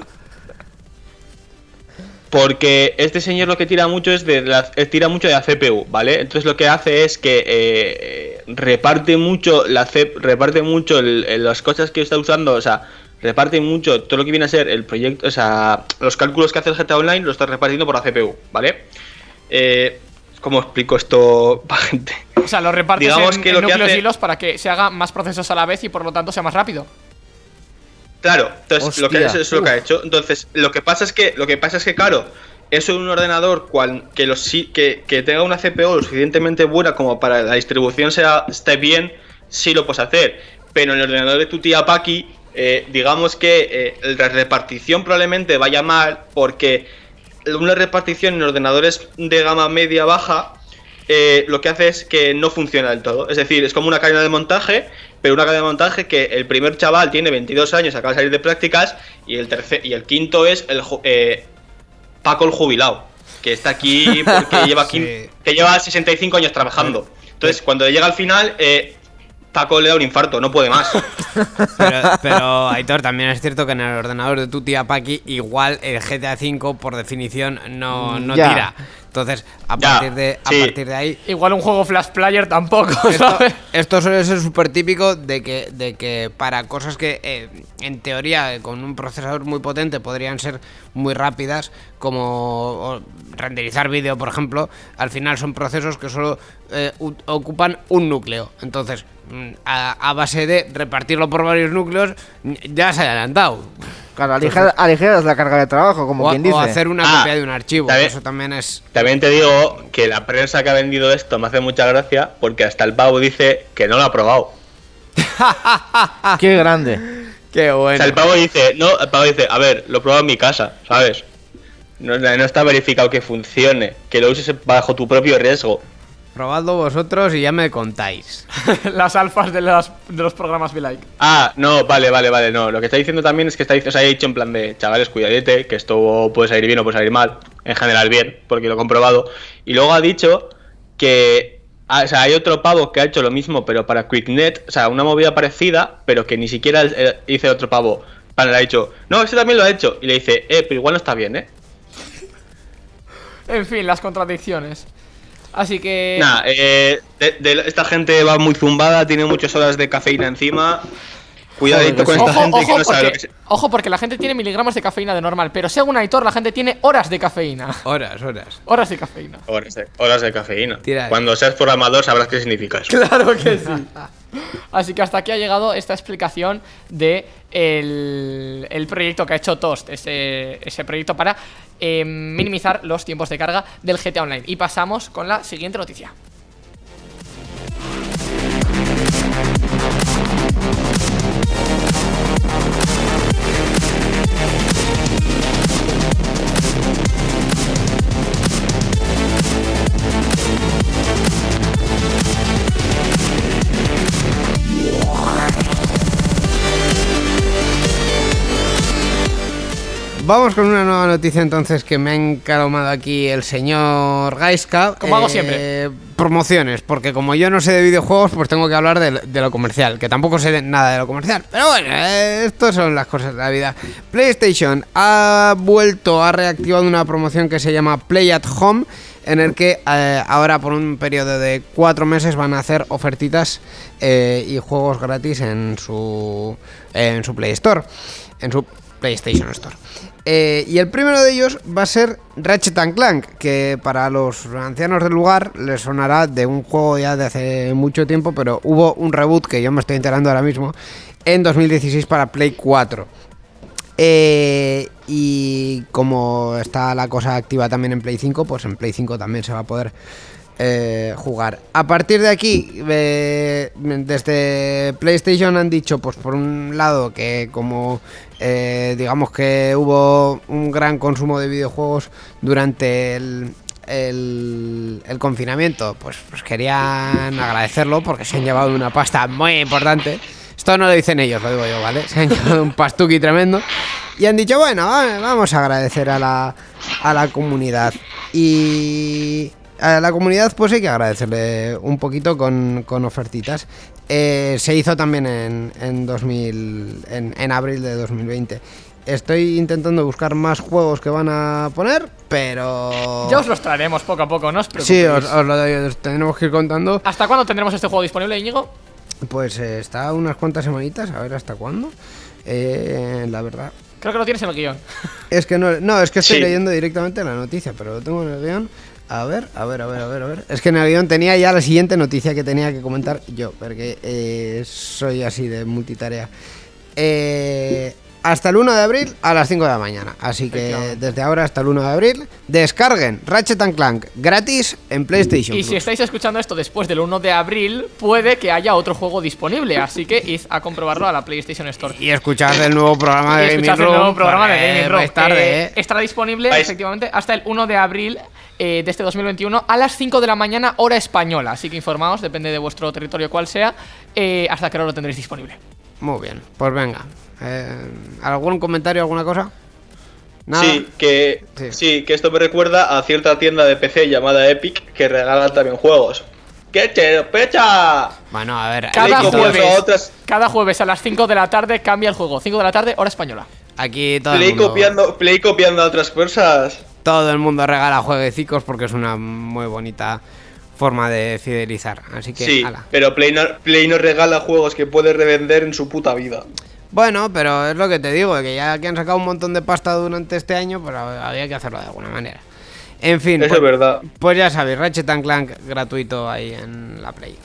Porque este señor lo que tira mucho es tira mucho de la CPU, ¿vale? Entonces lo que hace es que reparte mucho las cosas que está usando, o sea, reparte mucho todo lo que viene a ser el proyecto, o sea, los cálculos que hace el GTA Online lo está repartiendo por la CPU, ¿vale? ¿Cómo explico esto para gente? O sea, lo repartes Digamos que en lo que núcleos hace- y hilos para que se haga más procesos a la vez y por lo tanto sea más rápido. Claro, entonces lo que Hostia. eso es lo que ha hecho. Entonces, lo que pasa es que claro, eso en un ordenador que tenga una CPU lo suficientemente buena como para la distribución esté bien, sí lo puedes hacer. Pero en el ordenador de tu tía Paki, digamos que la repartición probablemente vaya mal, porque una repartición en ordenadores de gama media baja lo que hace es que no funciona del todo. Es decir, es como una cadena de montaje, pero una cadena de montaje que el primer chaval tiene 22 años, acaba de salir de prácticas, y el quinto es Paco el jubilado, que está aquí porque Sí. que lleva 65 años trabajando. Entonces, cuando llega al final, Paco le da un infarto, no puede más. Pero Aitor, también es cierto que en el ordenador de tu tía Paki igual el GTA V por definición no Ya. tira. Entonces, a Ya, partir de ahí, Igual un juego Flash Player tampoco, esto, ¿sabes? esto suele ser súper típico de que para cosas que en teoría con un procesador muy potente podrían ser muy rápidas, como renderizar vídeo, por ejemplo, al final son procesos que solo ocupan un núcleo. Entonces, a base de repartirlo por varios núcleos, ya se ha adelantado. Claro, aligeras la carga de trabajo, como quien dice. O hacer una Ah, copia de un archivo, ¿sabes? eso también es... También te digo que la prensa que ha vendido esto me hace mucha gracia, porque hasta el pavo dice que no lo ha probado. Qué grande. Qué O bueno. sea, el pavo dice, a ver, lo he probado en mi casa, ¿sabes? No está verificado que funcione, que lo uses bajo tu propio riesgo. Probadlo vosotros y ya me contáis. Las alfas de los programas Be Like. Ah, no, vale, no. Lo que está diciendo también es que o sea, he dicho en plan de, chavales, cuidadete, que esto puede salir bien o puede salir mal. En general bien, porque lo he comprobado. Y luego ha dicho que, o sea, hay otro pavo que ha hecho lo mismo, pero para QuickNet, o sea, una movida parecida, pero que ni siquiera dice otro pavo. Vale, le ha dicho, no, ese también lo ha hecho. Y le dice, pero igual no está bien, ¿eh? En fin, las contradicciones. Así que... Nah, esta gente va muy zumbada, tiene muchas horas de cafeína encima. Cuidadito con esta gente que no sabe lo que se... Ojo, porque la gente tiene miligramos de cafeína de normal, pero según Aitor, la gente tiene horas de cafeína. Horas. Horas de cafeína. Horas de cafeína. Tira. Cuando seas programador sabrás qué significa eso. Claro que sí. Así que hasta aquí ha llegado esta explicación de el proyecto que ha hecho Toast, ese proyecto para minimizar los tiempos de carga del GTA Online. Y pasamos con la siguiente noticia. Vamos con una nueva noticia entonces que me ha encalomado aquí el señor Gaiska. Como hago siempre. Promociones, porque como yo no sé de videojuegos, pues tengo que hablar de lo comercial, que tampoco sé nada de lo comercial. Pero bueno, estas son las cosas de la vida. PlayStation ha reactivado una promoción que se llama Play at Home, en el que ahora por un periodo de 4 meses van a hacer ofertitas y juegos gratis en su Play Store, en su PlayStation Store. Y el primero de ellos va a ser Ratchet & Clank, que para los ancianos del lugar les sonará de un juego ya de hace mucho tiempo, pero hubo un reboot que yo me estoy enterando ahora mismo en 2016 para Play 4. Y como está la cosa activa también en Play 5, pues en Play 5 también se va a poder jugar. A partir de aquí, desde PlayStation han dicho, pues por un lado, que como digamos que hubo un gran consumo de videojuegos durante el confinamiento, pues querían agradecerlo porque se han llevado una pasta muy importante. Esto no lo dicen ellos, lo digo yo, ¿vale? Se han llevado un pastuqui tremendo y han dicho, bueno, vamos a agradecer a la comunidad. Y a la comunidad pues hay que agradecerle un poquito con ofertitas. Se hizo también en abril de 2020. Estoy intentando buscar más juegos que van a poner, pero... Ya os los traeremos poco a poco, no os preocupéis. Sí, os tenemos que ir contando. ¿Hasta cuándo tendremos este juego disponible, Íñigo? Pues está unas cuantas semanitas, a ver hasta cuándo. La verdad. Creo que lo tienes en el guión. Es que no, es que estoy Sí. leyendo directamente la noticia, pero lo tengo en el guión. A ver. Es que en el guión tenía ya la siguiente noticia que tenía que comentar yo, porque soy así de multitarea. Hasta el 1 de abril a las 5 de la mañana. Así que desde ahora hasta el 1 de abril descarguen Ratchet & Clank gratis en PlayStation Y Plus. si estáis escuchando esto después del 1 de abril, puede que haya otro juego disponible. Así que id a comprobarlo a la PlayStation Store. Y escuchad el nuevo programa de Y Gaming escuchad Room. el nuevo programa de Gaming Room. Es tarde, Estará disponible Vais. efectivamente hasta el 1 de abril de este 2021 a las 5 de la mañana, hora española. Así que informaos, depende de vuestro territorio cual sea, hasta qué hora lo tendréis disponible. Muy bien, pues venga. ¿Algún comentario, alguna cosa? ¿Nada? Sí, que esto me recuerda a cierta tienda de PC llamada Epic que regala también juegos. ¡Qué pecha! Bueno, a ver. Cada Play copiando jueves, a otras- cada jueves a las 5 de la tarde cambia el juego. 5 de la tarde, hora española. Aquí todo el Play copiando a otras cosas. Todo el mundo regala jueguecicos porque es una muy bonita forma de fidelizar. Así que, Sí, ala. pero Play no regala juegos que puede revender en su puta vida. Bueno, pero es lo que te digo, que ya que han sacado un montón de pasta durante este año, pues había que hacerlo de alguna manera. En fin, Eso es verdad. pues ya sabéis, Ratchet & Clank gratuito ahí en la Play.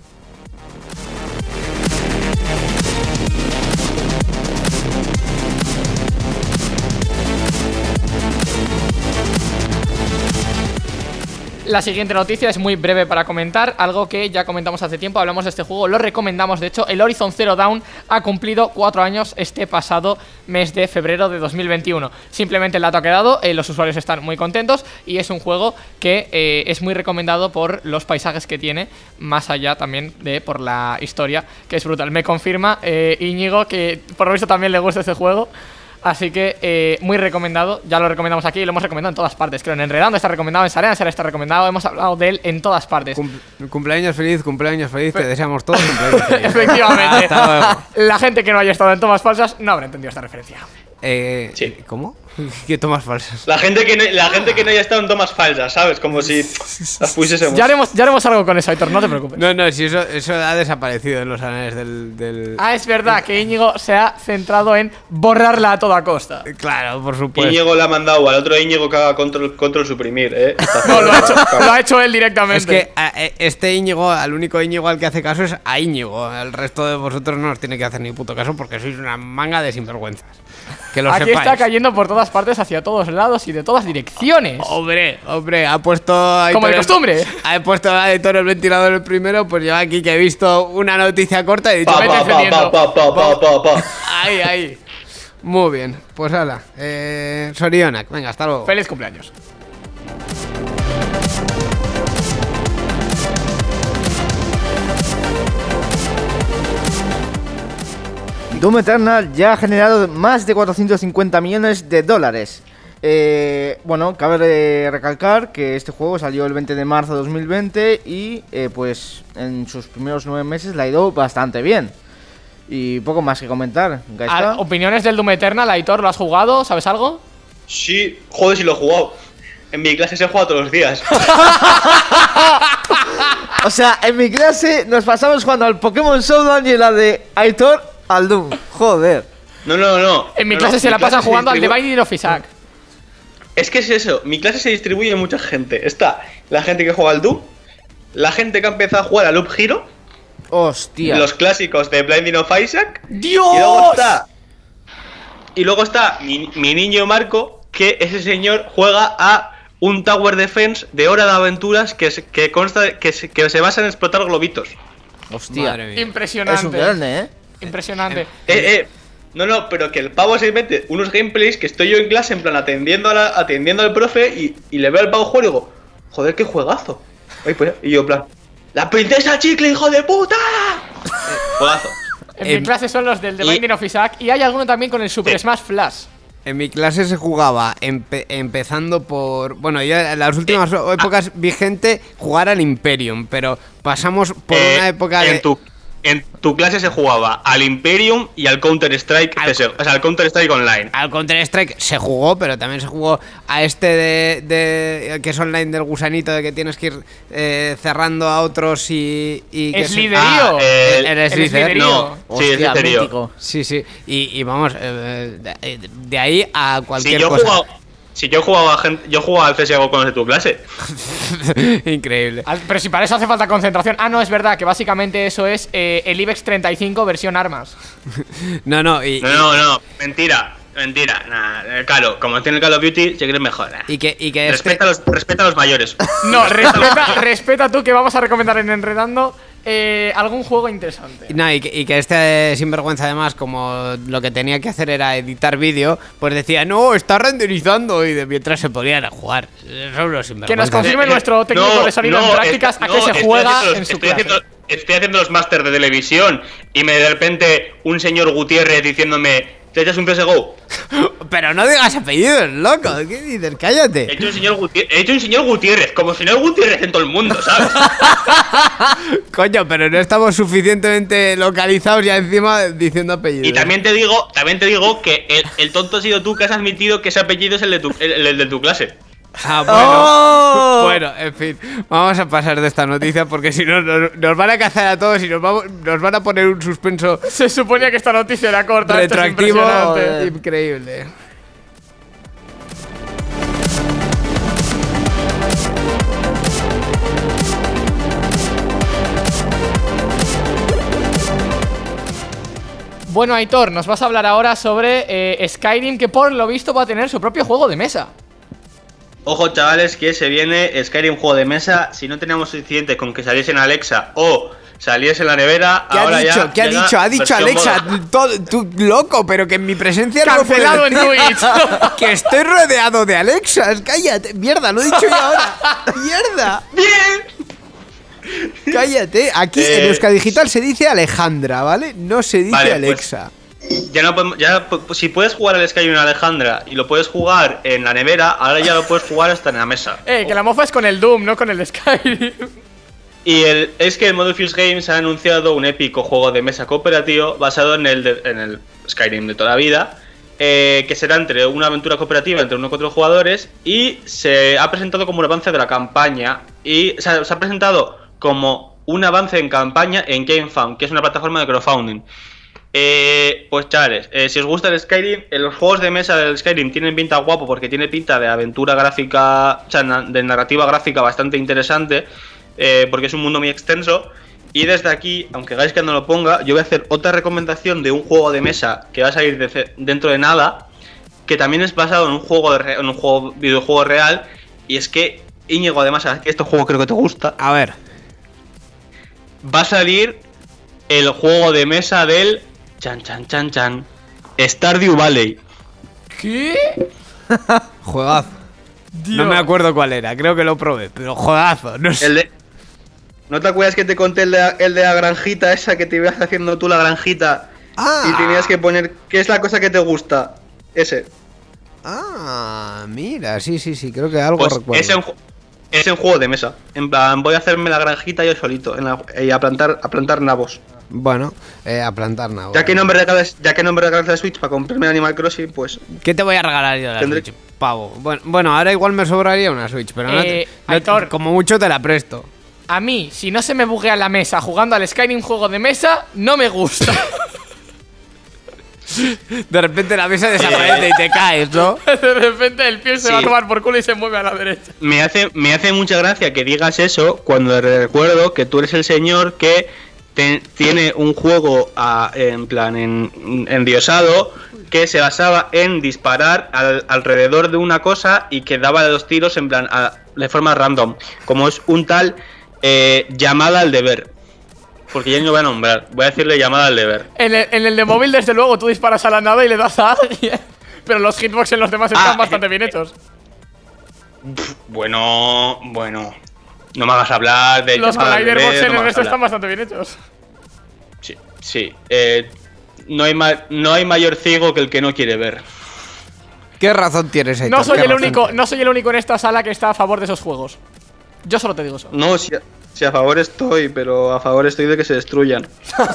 La siguiente noticia es muy breve para comentar, algo que ya comentamos hace tiempo, hablamos de este juego, lo recomendamos, de hecho, el Horizon Zero Dawn ha cumplido 4 años este pasado mes de febrero de 2021. Simplemente el dato ha quedado, los usuarios están muy contentos y es un juego que es muy recomendado por los paisajes que tiene, más allá también de por la historia, que es brutal. Me confirma Íñigo que por lo visto también le gusta este juego. Así que muy recomendado, ya lo recomendamos aquí y lo hemos recomendado en todas partes. Creo en Enredando está recomendado, en Sarena está recomendado, hemos hablado de él en todas partes. Cumpleaños feliz, te deseamos todos cumpleaños feliz. Efectivamente. Hasta luego. La gente que no haya estado en tomas falsas no habrá entendido esta referencia. Sí. ¿Cómo? ¿Qué tomas falsas? La gente que no haya estado en tomas falsas, ¿sabes? Como si las pusiésemos. Ya haremos algo con eso, Aitor, no te preocupes. No, si eso ha desaparecido en los anales del... Ah, es verdad que Íñigo se ha centrado en borrarla a toda costa. Claro, por supuesto. Íñigo le ha mandado al otro Íñigo que haga control suprimir, No, lo ha hecho él directamente. Es que este Íñigo, al único Íñigo al que hace caso es a Íñigo. El resto de vosotros no os tiene que hacer ni puto caso porque sois una manga de sinvergüenzas. Que lo aquí sepáis. está cayendo por todas partes, hacia todos lados y de todas direcciones. Hombre, ha puesto... a Como de Aitor costumbre. Ha puesto a Aitor el ventilador el primero, pues yo aquí que he visto una noticia corta y he dicho... Vete encendiendo. Ahí. Muy bien, pues hala. Sorionak, venga, hasta luego. Feliz cumpleaños. Doom Eternal ya ha generado más de 450 millones de dólares. Bueno, cabe recalcar que este juego salió el 20 de marzo de 2020 y pues en sus primeros 9 meses le ha ido bastante bien. Y poco más que comentar. Gaisca. ¿Opiniones del Doom Eternal, Aitor? ¿Lo has jugado? ¿Sabes algo? Sí, joder, si lo he jugado. En mi clase se juega todos los días. O sea, en mi clase nos pasamos jugando al Pokémon Showdown y en la de Aitor al Doom. Joder. No. En mi No, clase se la clase pasan jugando al distribu- Divine of Isaac. Es que es eso, mi clase se distribuye en mucha gente. Está la gente que juega al Doom, la gente que ha empezado a jugar al Loop Hero, Hostia. los clásicos de Blinding of Isaac. ¡Dios! Y luego está mi niño Marco, que ese señor juega a un Tower Defense de Hora de Aventuras que consta que se basa en explotar globitos. Hostia. Madre mía. Impresionante. Es un grande, ¿eh? Impresionante. No, pero que el pavo se mete unos gameplays que estoy yo en clase en plan atendiendo al profe y le veo al pavo jugar y digo, joder, qué juegazo. Y yo en plan, ¡la princesa chicle, hijo de puta! Juegazo. En mi clase son los del The Binding of Isaac y hay alguno también con el Super Smash Flash. En mi clase se jugaba empezando por... Bueno, yo en las últimas épocas vi gente jugar al Imperium, pero pasamos por una época de... En tu clase se jugaba al Imperium y al Counter-Strike, o sea, al Counter-Strike Online. Al Counter-Strike se jugó, pero también se jugó a este que es online del gusanito, de que tienes que ir cerrando a otros y que Es liderío. el Slither. liderío. No, sí, es Hostia, liderío. mítico. Sí. Y vamos, de ahí a Sí, cualquier yo he cosa. jugado. Si yo jugaba al CSGO con los de tu clase. Increíble. Pero si para eso hace falta concentración. Ah, no, es verdad, que básicamente eso es el IBEX 35 versión armas. No, No, mentira. Nah, claro, como tiene el Call of Duty, se cree mejor. Y que Respeta a los mayores. No, respeta tú, que vamos a recomendar en Enredando algún juego interesante. No, y que este sinvergüenza, además, como lo que tenía que hacer era editar vídeo, pues decía, no, está renderizando, y mientras se podían jugar. Son unos sinvergüenzas. Que nos confirme nuestro técnico de sonido en prácticas a qué se juega en su clase. Estoy haciendo los máster de televisión y de repente un señor Gutiérrez diciéndome, ¿te echas un CSGO? Pero no digas apellidos, loco. ¿Qué dices? Cállate. He hecho un señor Gutiérrez, como señor Gutiérrez en todo el mundo, ¿sabes? Coño, pero no estamos suficientemente localizados ya encima diciendo apellidos. Y también te digo que el tonto ha sido tú, que has admitido que ese apellido es el de tu clase. Ah, bueno. ¡Oh! Bueno, en fin, vamos a pasar de esta noticia porque si no nos van a cazar a todos y nos van a poner un suspenso Se suponía que esta noticia era corta. retroactivo Esto es impresionante. increíble. Bueno, Aitor, nos vas a hablar ahora sobre Skyrim, que por lo visto va a tener su propio juego de mesa. Ojo, chavales, que se viene Skyrim juego de mesa. Si no teníamos suficiente con que saliese en Alexa o saliese en la nevera, ¿Qué ahora ha dicho? ya ¿Qué ha llega dicho? Ha dicho versión Alexa, tú loco, pero que en mi presencia no lo puedes Cancelado en decir. Twitch. Que estoy rodeado de Alexas, cállate. Mierda, lo he dicho yo ahora. Mierda. ¡Bien! Cállate. Aquí en Euskadi Digital se dice Alejandra, ¿vale? No se dice Vale, Alexa. Ya no podemos, si puedes jugar al Skyrim en Alejandra y lo puedes jugar en la nevera, ahora ya lo puedes jugar hasta en la mesa. Que la mofa es con el Doom, no con el Skyrim. Y es que el Modufuse Games ha anunciado un épico juego de mesa cooperativo basado en el Skyrim de toda la vida, que será entre una aventura cooperativa entre 1 y 4 jugadores, y se ha presentado como un avance de la campaña, y se ha presentado como un avance en campaña en GameFound, que es una plataforma de crowdfunding. Pues chavales, si os gusta el Skyrim, los juegos de mesa del Skyrim tienen pinta guapo porque tiene pinta de aventura gráfica, o sea, de narrativa gráfica bastante interesante, porque es un mundo muy extenso. Y desde aquí, aunque hagáis que no lo ponga, yo voy a hacer otra recomendación de un juego de mesa que va a salir dentro de nada, que también es basado en un videojuego real. Y es que, Íñigo, además, este juego creo que te gusta. A ver. Va a salir el juego de mesa del Stardew Valley. ¿Qué? Juegazo. Dios. No me acuerdo cuál era, creo que lo probé, pero juegazo. No sé. ¿No te acuerdas que te conté el de la granjita esa, que te ibas haciendo tú la granjita? Ah. Y tenías que poner qué es la cosa que te gusta. Ese. Ah, mira, sí, creo que algo Pues recuerdo. es un juego de mesa. En plan, voy a hacerme la granjita yo solito y a plantar nabos. Bueno, a plantar nada. Ya que nombre regalas la Switch para comprarme Animal Crossing, pues ¿Qué te voy a regalar yo de la Tendré- Switch? Pavo. Bueno, ahora igual me sobraría una Switch, pero Aitor. como mucho te la presto. A mí, si no se me buguea la mesa jugando al Skyrim juego de mesa, no me gusta. De repente la mesa desaparece y te caes, ¿no? De repente el pie se Sí. va a tomar por culo y se mueve a la derecha. me hace mucha gracia que digas eso cuando recuerdo que tú eres el señor que tiene un juego en plan endiosado que se basaba en disparar alrededor de una cosa y que daba los tiros en plan de forma random, como es un tal Llamada al Deber. Porque ya no lo voy a nombrar, voy a decirle Llamada al Deber. En el de móvil, desde luego, tú disparas a la nada y le das a alguien. Pero los hitbox en los demás están bastante bien hechos. Bueno, no me hagas hablar de Los Llamada al collider box Deber, en no el me resto hagas están hablar. bastante bien hechos. Sí. No hay mayor ciego que el que no quiere ver. ¿Qué razón tienes ahí? No soy el único en esta sala que está a favor de esos juegos. Yo solo te digo eso. No, si a favor estoy, pero a favor estoy de que se destruyan.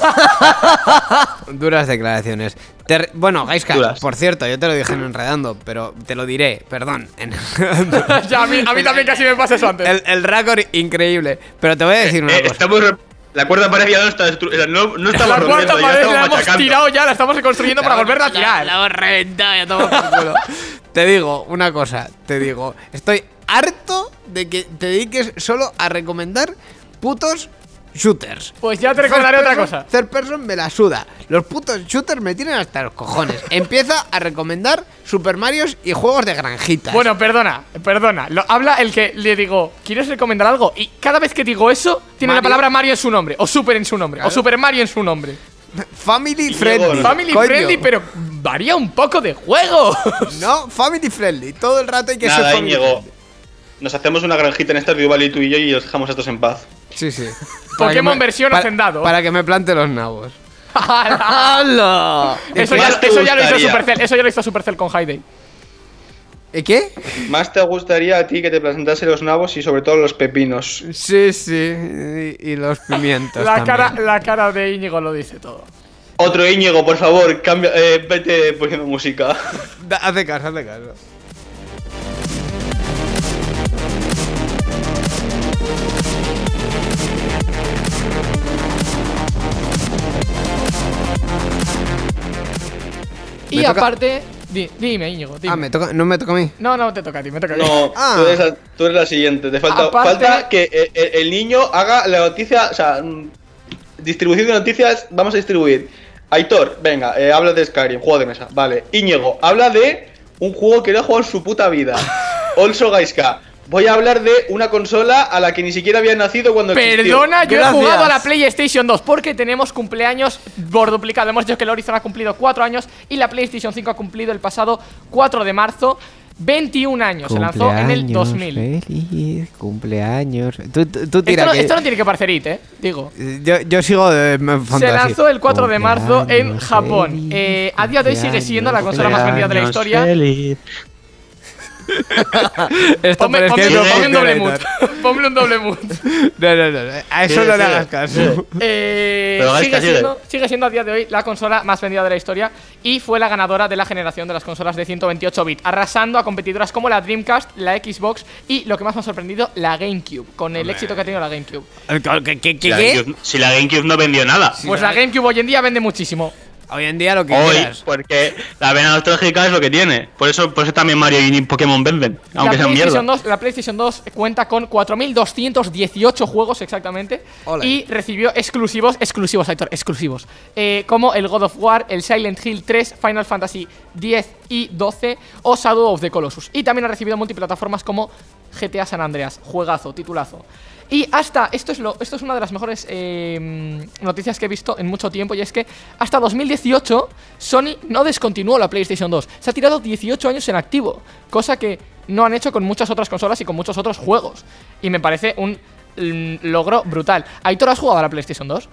Duras declaraciones. Bueno, Gaiska, Duras. por cierto, yo te lo dije en Enredando, pero te lo diré, perdón. Ya, a mí también casi me pasa eso antes. el récord increíble. Pero te voy a decir una cosa. La cuarta pared ya no está destruida. No estamos La cuarta rompiendo, ya pared estamos la hemos machacando. tirado ya, la estamos reconstruyendo para volverla a tirar. La hemos reventado, ya tomo por culo. Te digo una cosa, estoy harto de que te dediques solo a recomendar putos shooters. Pues ya te recomendaré otra cosa. Third person me la suda. Los putos shooters me tienen hasta los cojones. Empieza a recomendar Super Marios y juegos de granjitas. Bueno, perdona. Habla el que le digo, ¿quieres recomendar algo? Y cada vez que digo eso, tiene Mario. la palabra Mario en su nombre, o Super en su nombre, Claro. o Super Mario en su nombre. Family friendly. Family coño. friendly, pero varía un poco de juego. No, family friendly. Todo el rato hay que ser Nada, family Íñigo. friendly. Nos hacemos una granjita en Stardew Valley tú y yo y los dejamos a estos en paz. Sí, sí. Pokémon versión hacendado. Para que me plante los nabos. ¡Hala! Eso Más te ya lo hizo gustaría. Supercell. Eso ya lo hizo Supercell con Hayday. ¿Qué? Más te gustaría a ti que te presentase los nabos y sobre todo los pepinos. Sí, sí. Y los pimientos. también. La cara de Íñigo lo dice todo. Otro Íñigo, por favor, cambia, vete poniendo música. Hazle caso, hazle caso. Y Me toca- aparte, dime, Íñigo, dime. ¿No me toca a mí? No te toca a ti, me toca a mí. No, Ah. tú eres la siguiente. Te falta, Aparte- falta que el niño haga la noticia, o sea, distribución de noticias, vamos a distribuir. Aitor, venga, habla de Skyrim, juego de mesa, vale. Íñigo, habla de un juego que no ha jugado en su puta vida. Also Gaiska, voy a hablar de una consola a la que ni siquiera había nacido cuando existió. Perdona, yo Gracias. he jugado a la PlayStation 2 porque tenemos cumpleaños por duplicado. Hemos dicho que el Horizon ha cumplido 4 años y la PlayStation 5 ha cumplido el pasado 4 de marzo 21 años. Se lanzó en el 2000. Feliz cumpleaños. Tú tira Esto no tiene que parecer IT, digo. Yo sigo de Se lanzó el 4 de marzo en Japón. A día de hoy sigue siendo la consola más vendida de la historia. Ponme un doble mood. Ponme un doble mood. No. A eso no le hagas caso. Sigue siendo a día de hoy la consola más vendida de la historia y fue la ganadora de la generación de las consolas de 128 bits, arrasando a competidoras como la Dreamcast, la Xbox y, lo que más me ha sorprendido, la GameCube, con el éxito que ha tenido la GameCube. ¿Qué? Si la GameCube no vendió nada. Pues la GameCube hoy en día vende muchísimo. Hoy en día lo que Hoy, quieras. porque la vena nostálgica es lo que tiene. Por eso también Mario y Pokémon venden, aunque sean mierda. La PlayStation 2 cuenta con 4.218 juegos exactamente. Ole. Y recibió exclusivos, Aitor, exclusivos. Como el God of War, el Silent Hill 3, Final Fantasy 10 y 12 o Shadow of the Colossus. Y también ha recibido multiplataformas como GTA San Andreas, juegazo, titulazo. Y esto es una de las mejores noticias que he visto en mucho tiempo, y es que hasta 2018 Sony no descontinuó la PlayStation 2. Se ha tirado 18 años en activo, cosa que no han hecho con muchas otras consolas y con muchos otros juegos. Y me parece un logro brutal. Aitor, ¿has jugado a la PlayStation 2?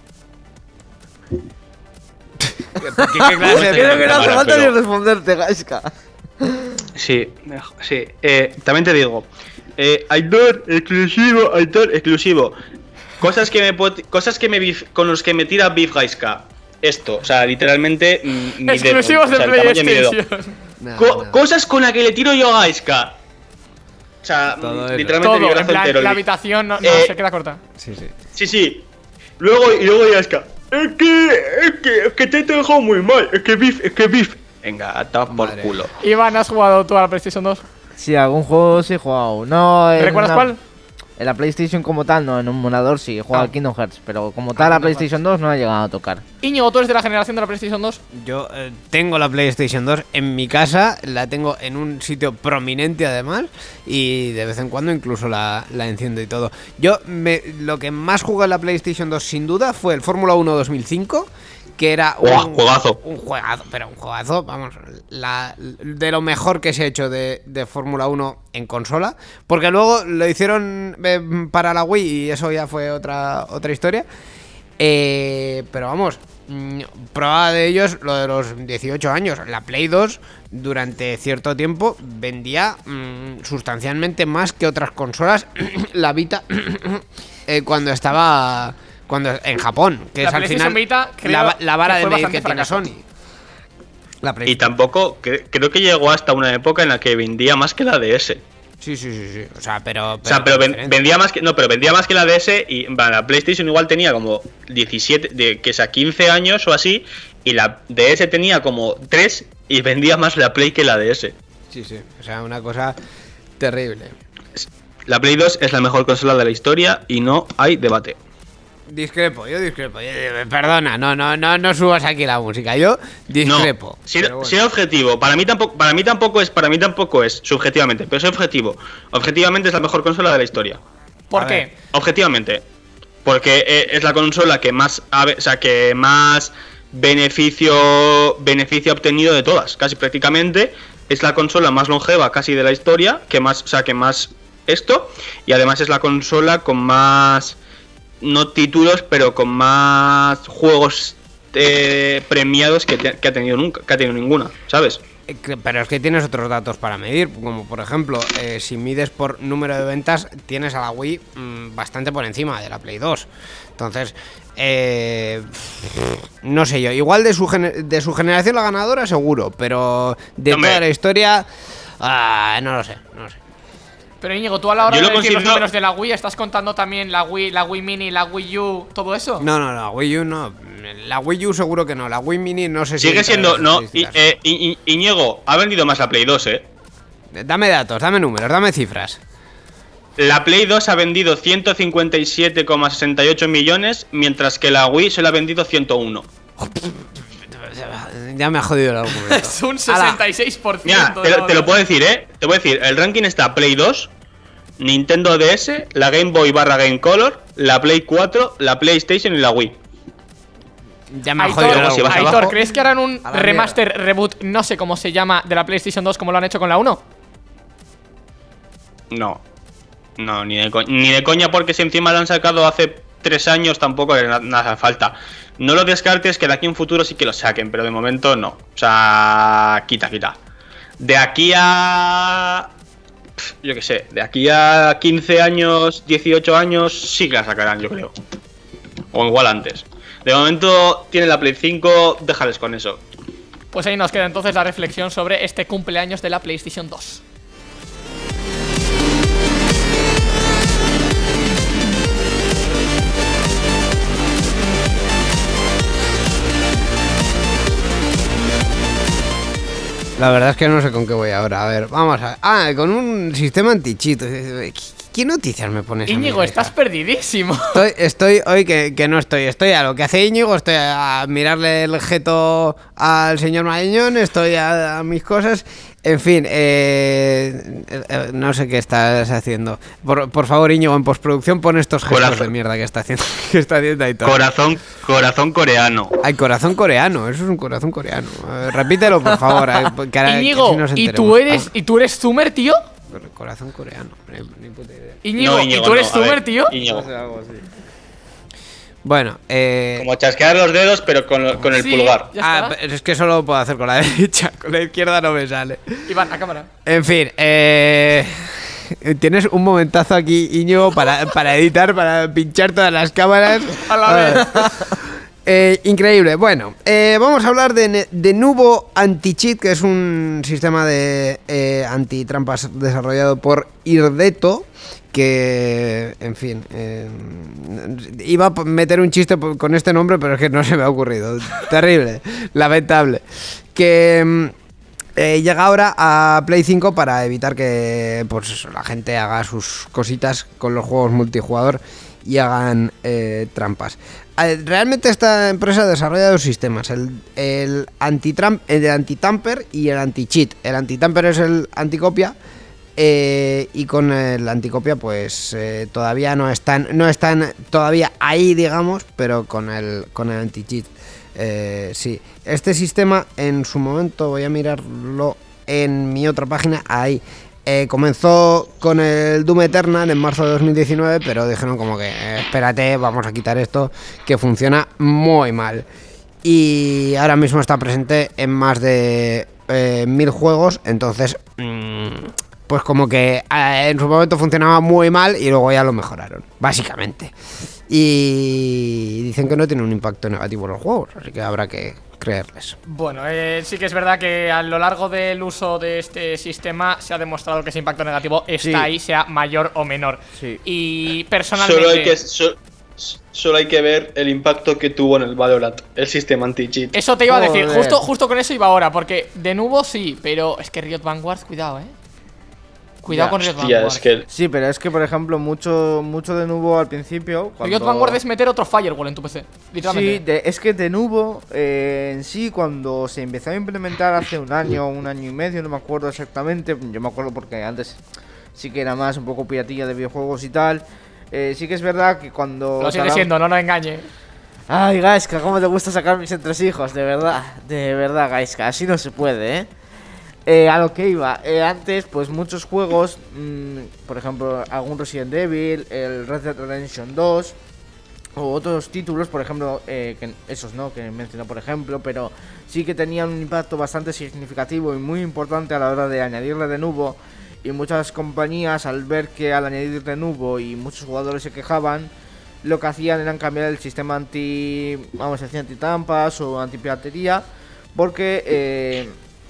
¿Qué clase de- Creo que no hace Vale, falta ni pero- responderte, Gaiska. Sí. También te digo. Aitor exclusivo. Cosas con los que me tira Beef Gaiska. Esto, o sea, literalmente. Mi Exclusivos dedo, o sea, de el tamaño de mi dedo. PlayStation. Nada. Cosas con las que le tiro yo a Gaiska. O sea, Todo eso. literalmente mi Todo, brazo en plan, entero. la habitación no se queda corta. Sí. Sí. Luego Gaiska. Es que te he dejado muy mal. Es que Beef. Venga, atado por Madre. culo. Iván, ¿has jugado tú a la PlayStation 2? Sí, algún juego sí he jugado. No, ¿Recuerdas cuál? En la PlayStation como tal, no, en un emulador sí, he jugado al Kingdom Hearts, pero como tal la PlayStation 2 no ha llegado a tocar. Íñigo, ¿tú eres de la generación de la PlayStation 2? Yo tengo la PlayStation 2 en mi casa, la tengo en un sitio prominente además, y de vez en cuando incluso la enciendo y todo. Lo que más jugué en la PlayStation 2 sin duda fue el Fórmula 1 2005, que era Juegazo. un juegazo, vamos, de lo mejor que se ha hecho de Fórmula 1 en consola, porque luego lo hicieron para la Wii y eso ya fue otra historia. Pero vamos, prueba de ellos lo de los 18 años. La Play 2 durante cierto tiempo vendía sustancialmente más que otras consolas. La Vita cuando estaba en Japón, que La es al PlayStation final Vita, creo la vara que de fue medir bastante que tiene fracaso. Sony. La Y Play. tampoco, creo que llegó hasta una época en la que vendía más que la DS. Sí. O sea, pero vendía más que. No, pero vendía más que la DS y la PlayStation igual tenía como 17, que sea 15 años o así. Y la DS tenía como 3 y vendía más la Play que la DS. Sí, sí. O sea, una cosa terrible. La Play 2 es la mejor consola de la historia y no hay debate. Discrepo. Perdona, no subas aquí la música. Yo discrepo. No, sin objetivo. Para mí tampoco es subjetivamente, pero es objetivo. Objetivamente es la mejor consola de la historia. ¿Por qué? Objetivamente. Porque es la consola que más beneficio ha obtenido de todas, casi prácticamente. Es la consola más longeva casi de la historia, que más esto, y además es la consola con más, no títulos, pero con más juegos premiados que ha tenido ninguna, ¿sabes? Pero es que tienes otros datos para medir, como por ejemplo, si mides por número de ventas, tienes a la Wii bastante por encima de la Play 2. Entonces, no sé yo, igual de su generación la ganadora seguro, pero de toda la historia, no lo sé. Pero Íñigo, tú a la hora de decir los números de la Wii, ¿estás contando también la Wii Mini, la Wii U, todo eso? No, la Wii U no. La Wii U seguro que no. La Wii Mini no sé si... Sigue siendo... No, Íñigo, ha vendido más la Play 2, Dame datos, dame números, dame cifras. La Play 2 ha vendido 157,68 millones, mientras que la Wii solo ha vendido 101. Ya me ha jodido el argumento. Es un 66%. Mira, te lo puedo decir, Te voy a decir, el ranking está Play 2, Nintendo DS, la Game Boy / Game Color, la Play 4, la PlayStation y la Wii. Ya me ha jodido el argumento. Aitor, ¿crees que harán un remaster, reboot, no sé cómo se llama, de la PlayStation 2 como lo han hecho con la 1? No, ni de coña, porque si encima lo han sacado hace 3 años tampoco le hace falta. No lo descartes, que de aquí en futuro sí que lo saquen, pero de momento no. O sea, quita. De aquí a... yo qué sé, de aquí a 15 años, 18 años sí que la sacarán, yo creo. O igual antes. De momento tiene la Play 5, déjales con eso. Pues ahí nos queda entonces la reflexión sobre este cumpleaños de la PlayStation 2. La verdad es que no sé con qué voy ahora. A ver, vamos a ver. Con un sistema anti-cheat. ¿Qué noticias me pones? Íñigo, estás perdidísimo. Estoy hoy que no estoy. Estoy a lo que hace Íñigo, estoy a mirarle el jeto al señor Marañón, estoy a mis cosas. En fin, no sé qué estás haciendo. Por favor, Íñigo, en postproducción pon estos gestos de mierda que está haciendo ahí todo. Corazón coreano. Ay, corazón coreano, eso es un corazón coreano. Repítelo, por favor. Íñigo, ¿y tú eres Zoomer, tío? Corazón coreano, ni puta idea. Íñigo, ¿y tú eres Zoomer, tío? Íñigo. Bueno, como chasquear los dedos, pero con el pulgar. Es que solo lo puedo hacer con la derecha, con la izquierda no me sale. Iván, a cámara. En fin, tienes un momentazo aquí, Íñigo, para editar, para pinchar todas las cámaras. A la vez. Increíble. Bueno, vamos a hablar de Nuvo Anti-Cheat, que es un sistema de antitrampas desarrollado por Irdeto, que, en fin, iba a meter un chiste con este nombre, pero es que no se me ha ocurrido. Terrible, lamentable. Que llega ahora a Play 5 para evitar que pues la gente haga sus cositas con los juegos multijugador y hagan trampas. Realmente esta empresa desarrolla dos sistemas, el anti-tamper y el anti-cheat. El anti-tamper es el anticopia, y con el anticopia pues todavía no están todavía ahí, digamos, pero con el anti-cheat sí. Este sistema en su momento, voy a mirarlo en mi otra página, ahí. Comenzó con el Doom Eternal en marzo de 2019, pero dijeron como que espérate, vamos a quitar esto, que funciona muy mal. Y ahora mismo está presente en más de 1000 juegos, entonces pues como que en su momento funcionaba muy mal y luego ya lo mejoraron, básicamente. Y dicen que no tiene un impacto negativo en los juegos, así que habrá que creerles. Bueno, sí que es verdad que a lo largo del uso de este sistema se ha demostrado que ese impacto negativo está ahí, sea mayor o menor. Sí. Y personalmente... Solo hay que ver el impacto que tuvo en el Valorant el sistema anti-cheat. Eso te iba a decir, Joder. justo con eso iba ahora, porque de nuevo sí, pero es que Riot Vanguard, cuidado, Cuidado Ya, con Riot Hostia, Vanguard. es que Sí, pero es que, por ejemplo, mucho de nuevo al principio. Riot Vanguard es meter otro firewall en tu PC, literalmente. Sí, es que de nuevo, en sí, cuando se empezó a implementar hace un año y medio, no me acuerdo exactamente. Yo me acuerdo porque antes sí que era más un poco piratilla de videojuegos y tal. Sí que es verdad que cuando. Lo sigue siendo, no nos engañe. Ay, Gaiska, cómo te gusta sacar mis entresijos, de verdad, Gaiska, así no se puede, a lo que iba, antes, pues muchos juegos, por ejemplo, algún Resident Evil, el Red Dead Redemption 2, o otros títulos, por ejemplo, que esos no, que mencioné, por ejemplo, pero sí que tenían un impacto bastante significativo y muy importante a la hora de añadirle de nuevo. Y muchas compañías, al ver que al añadir de nuevo y muchos jugadores se quejaban, lo que hacían era cambiar el sistema anti-trampas o anti-piratería, porque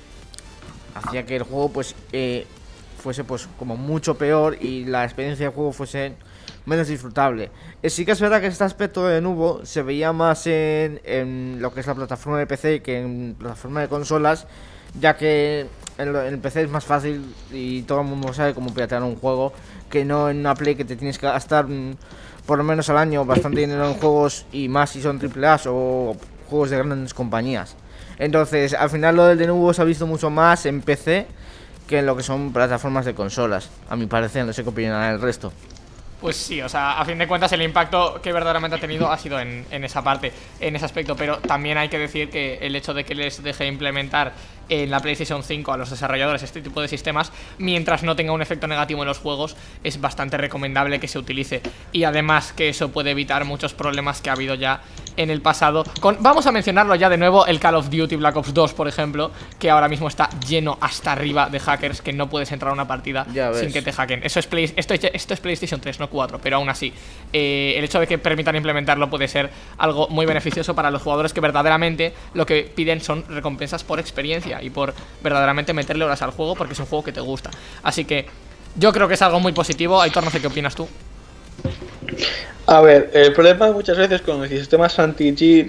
hacía que el juego pues fuese pues como mucho peor y la experiencia de juego fuese menos disfrutable. Sí que es verdad que este aspecto de nuevo se veía más en lo que es la plataforma de PC que en plataforma de consolas, ya que en PC es más fácil y todo el mundo sabe cómo piratear un juego, que no en una Play que te tienes que gastar por lo menos al año bastante dinero en juegos, y más si son AAA o juegos de grandes compañías. Entonces, al final lo del de nuevo se ha visto mucho más en PC que en lo que son plataformas de consolas, a mi parecer. No sé qué opinará el resto. Pues sí, o sea, a fin de cuentas el impacto que verdaderamente ha tenido ha sido en esa parte, en ese aspecto. Pero también hay que decir que el hecho de que les deje implementar en la PlayStation 5 a los desarrolladores este tipo de sistemas, mientras no tenga un efecto negativo en los juegos, es bastante recomendable que se utilice. Y además que eso puede evitar muchos problemas que ha habido ya en el pasado. Vamos a mencionarlo ya de nuevo, el Call of Duty Black Ops 2, por ejemplo, que ahora mismo está lleno hasta arriba de hackers, que no puedes entrar a una partida sin que te hackeen. Esto es PlayStation 3, no 4, pero aún así el hecho de que permitan implementarlo puede ser algo muy beneficioso para los jugadores que verdaderamente lo que piden son recompensas por experiencia y por verdaderamente meterle horas al juego, porque es un juego que te gusta. Así que yo creo que es algo muy positivo. Aitor, no sé qué opinas tú. A ver, el problema muchas veces con los sistemas anti-cheat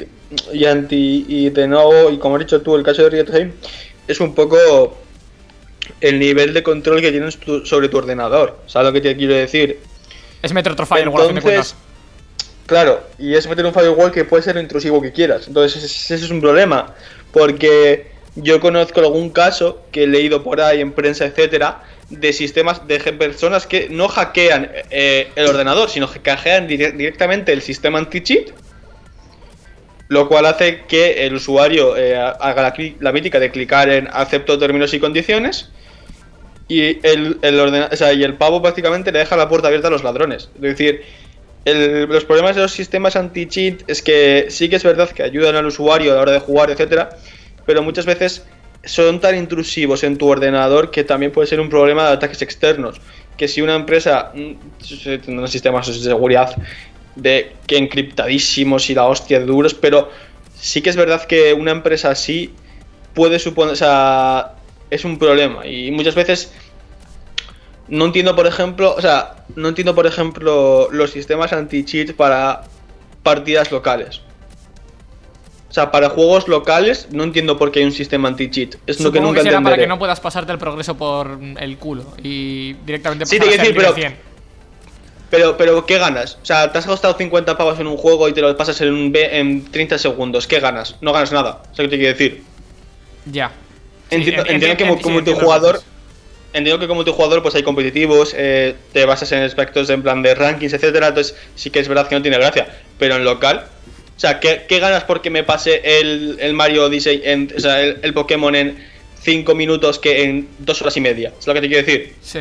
y de nuevo, y como has dicho tú, el caso de Riot Games, es un poco el nivel de control que tienes sobre tu ordenador. ¿Sabes lo que te quiero decir? Es meter otro firewall, a fin de cuentas. Claro, y es meter un firewall que puede ser lo intrusivo que quieras. Entonces ese es un problema, porque yo conozco algún caso que he leído por ahí en prensa, etcétera, de sistemas de personas que no hackean el ordenador, sino que hackean directamente el sistema anti-cheat, lo cual hace que el usuario haga la mítica de clicar en acepto términos y condiciones, y el pavo prácticamente le deja la puerta abierta a los ladrones. Es decir, los problemas de los sistemas anti-cheat es que sí que es verdad que ayudan al usuario a la hora de jugar, etcétera, pero muchas veces son tan intrusivos en tu ordenador que también puede ser un problema de ataques externos. Que si una empresa tiene unos sistemas de seguridad que encriptadísimos y la hostia de duros, pero sí que es verdad que una empresa así puede suponer, o sea, es un problema. Y muchas veces no entiendo, por ejemplo, los sistemas anti-cheat para partidas locales. O sea, para juegos locales no entiendo por qué hay un sistema anti-cheat. Es lo que nunca será entenderé. para que no puedas pasarte el progreso por el culo y directamente Sí, pasar te a quiero ser decir, nivel 100. pero ¿qué ganas? O sea, te has gastado 50 pavos en un juego y te lo pasas en 30 segundos. ¿Qué ganas? No ganas nada. ¿Sabes qué te quiero decir? Ya. Entiendo que como tu jugador... Entiendo que como tu jugador pues hay competitivos, te basas en aspectos en plan de rankings, etcétera. Entonces sí que es verdad que no tiene gracia. Pero en local... O sea, ¿qué ganas porque me pase el Mario Odyssey, o sea, el Pokémon en 5 minutos que en 2 horas y media? Es lo que te quiero decir. Sí.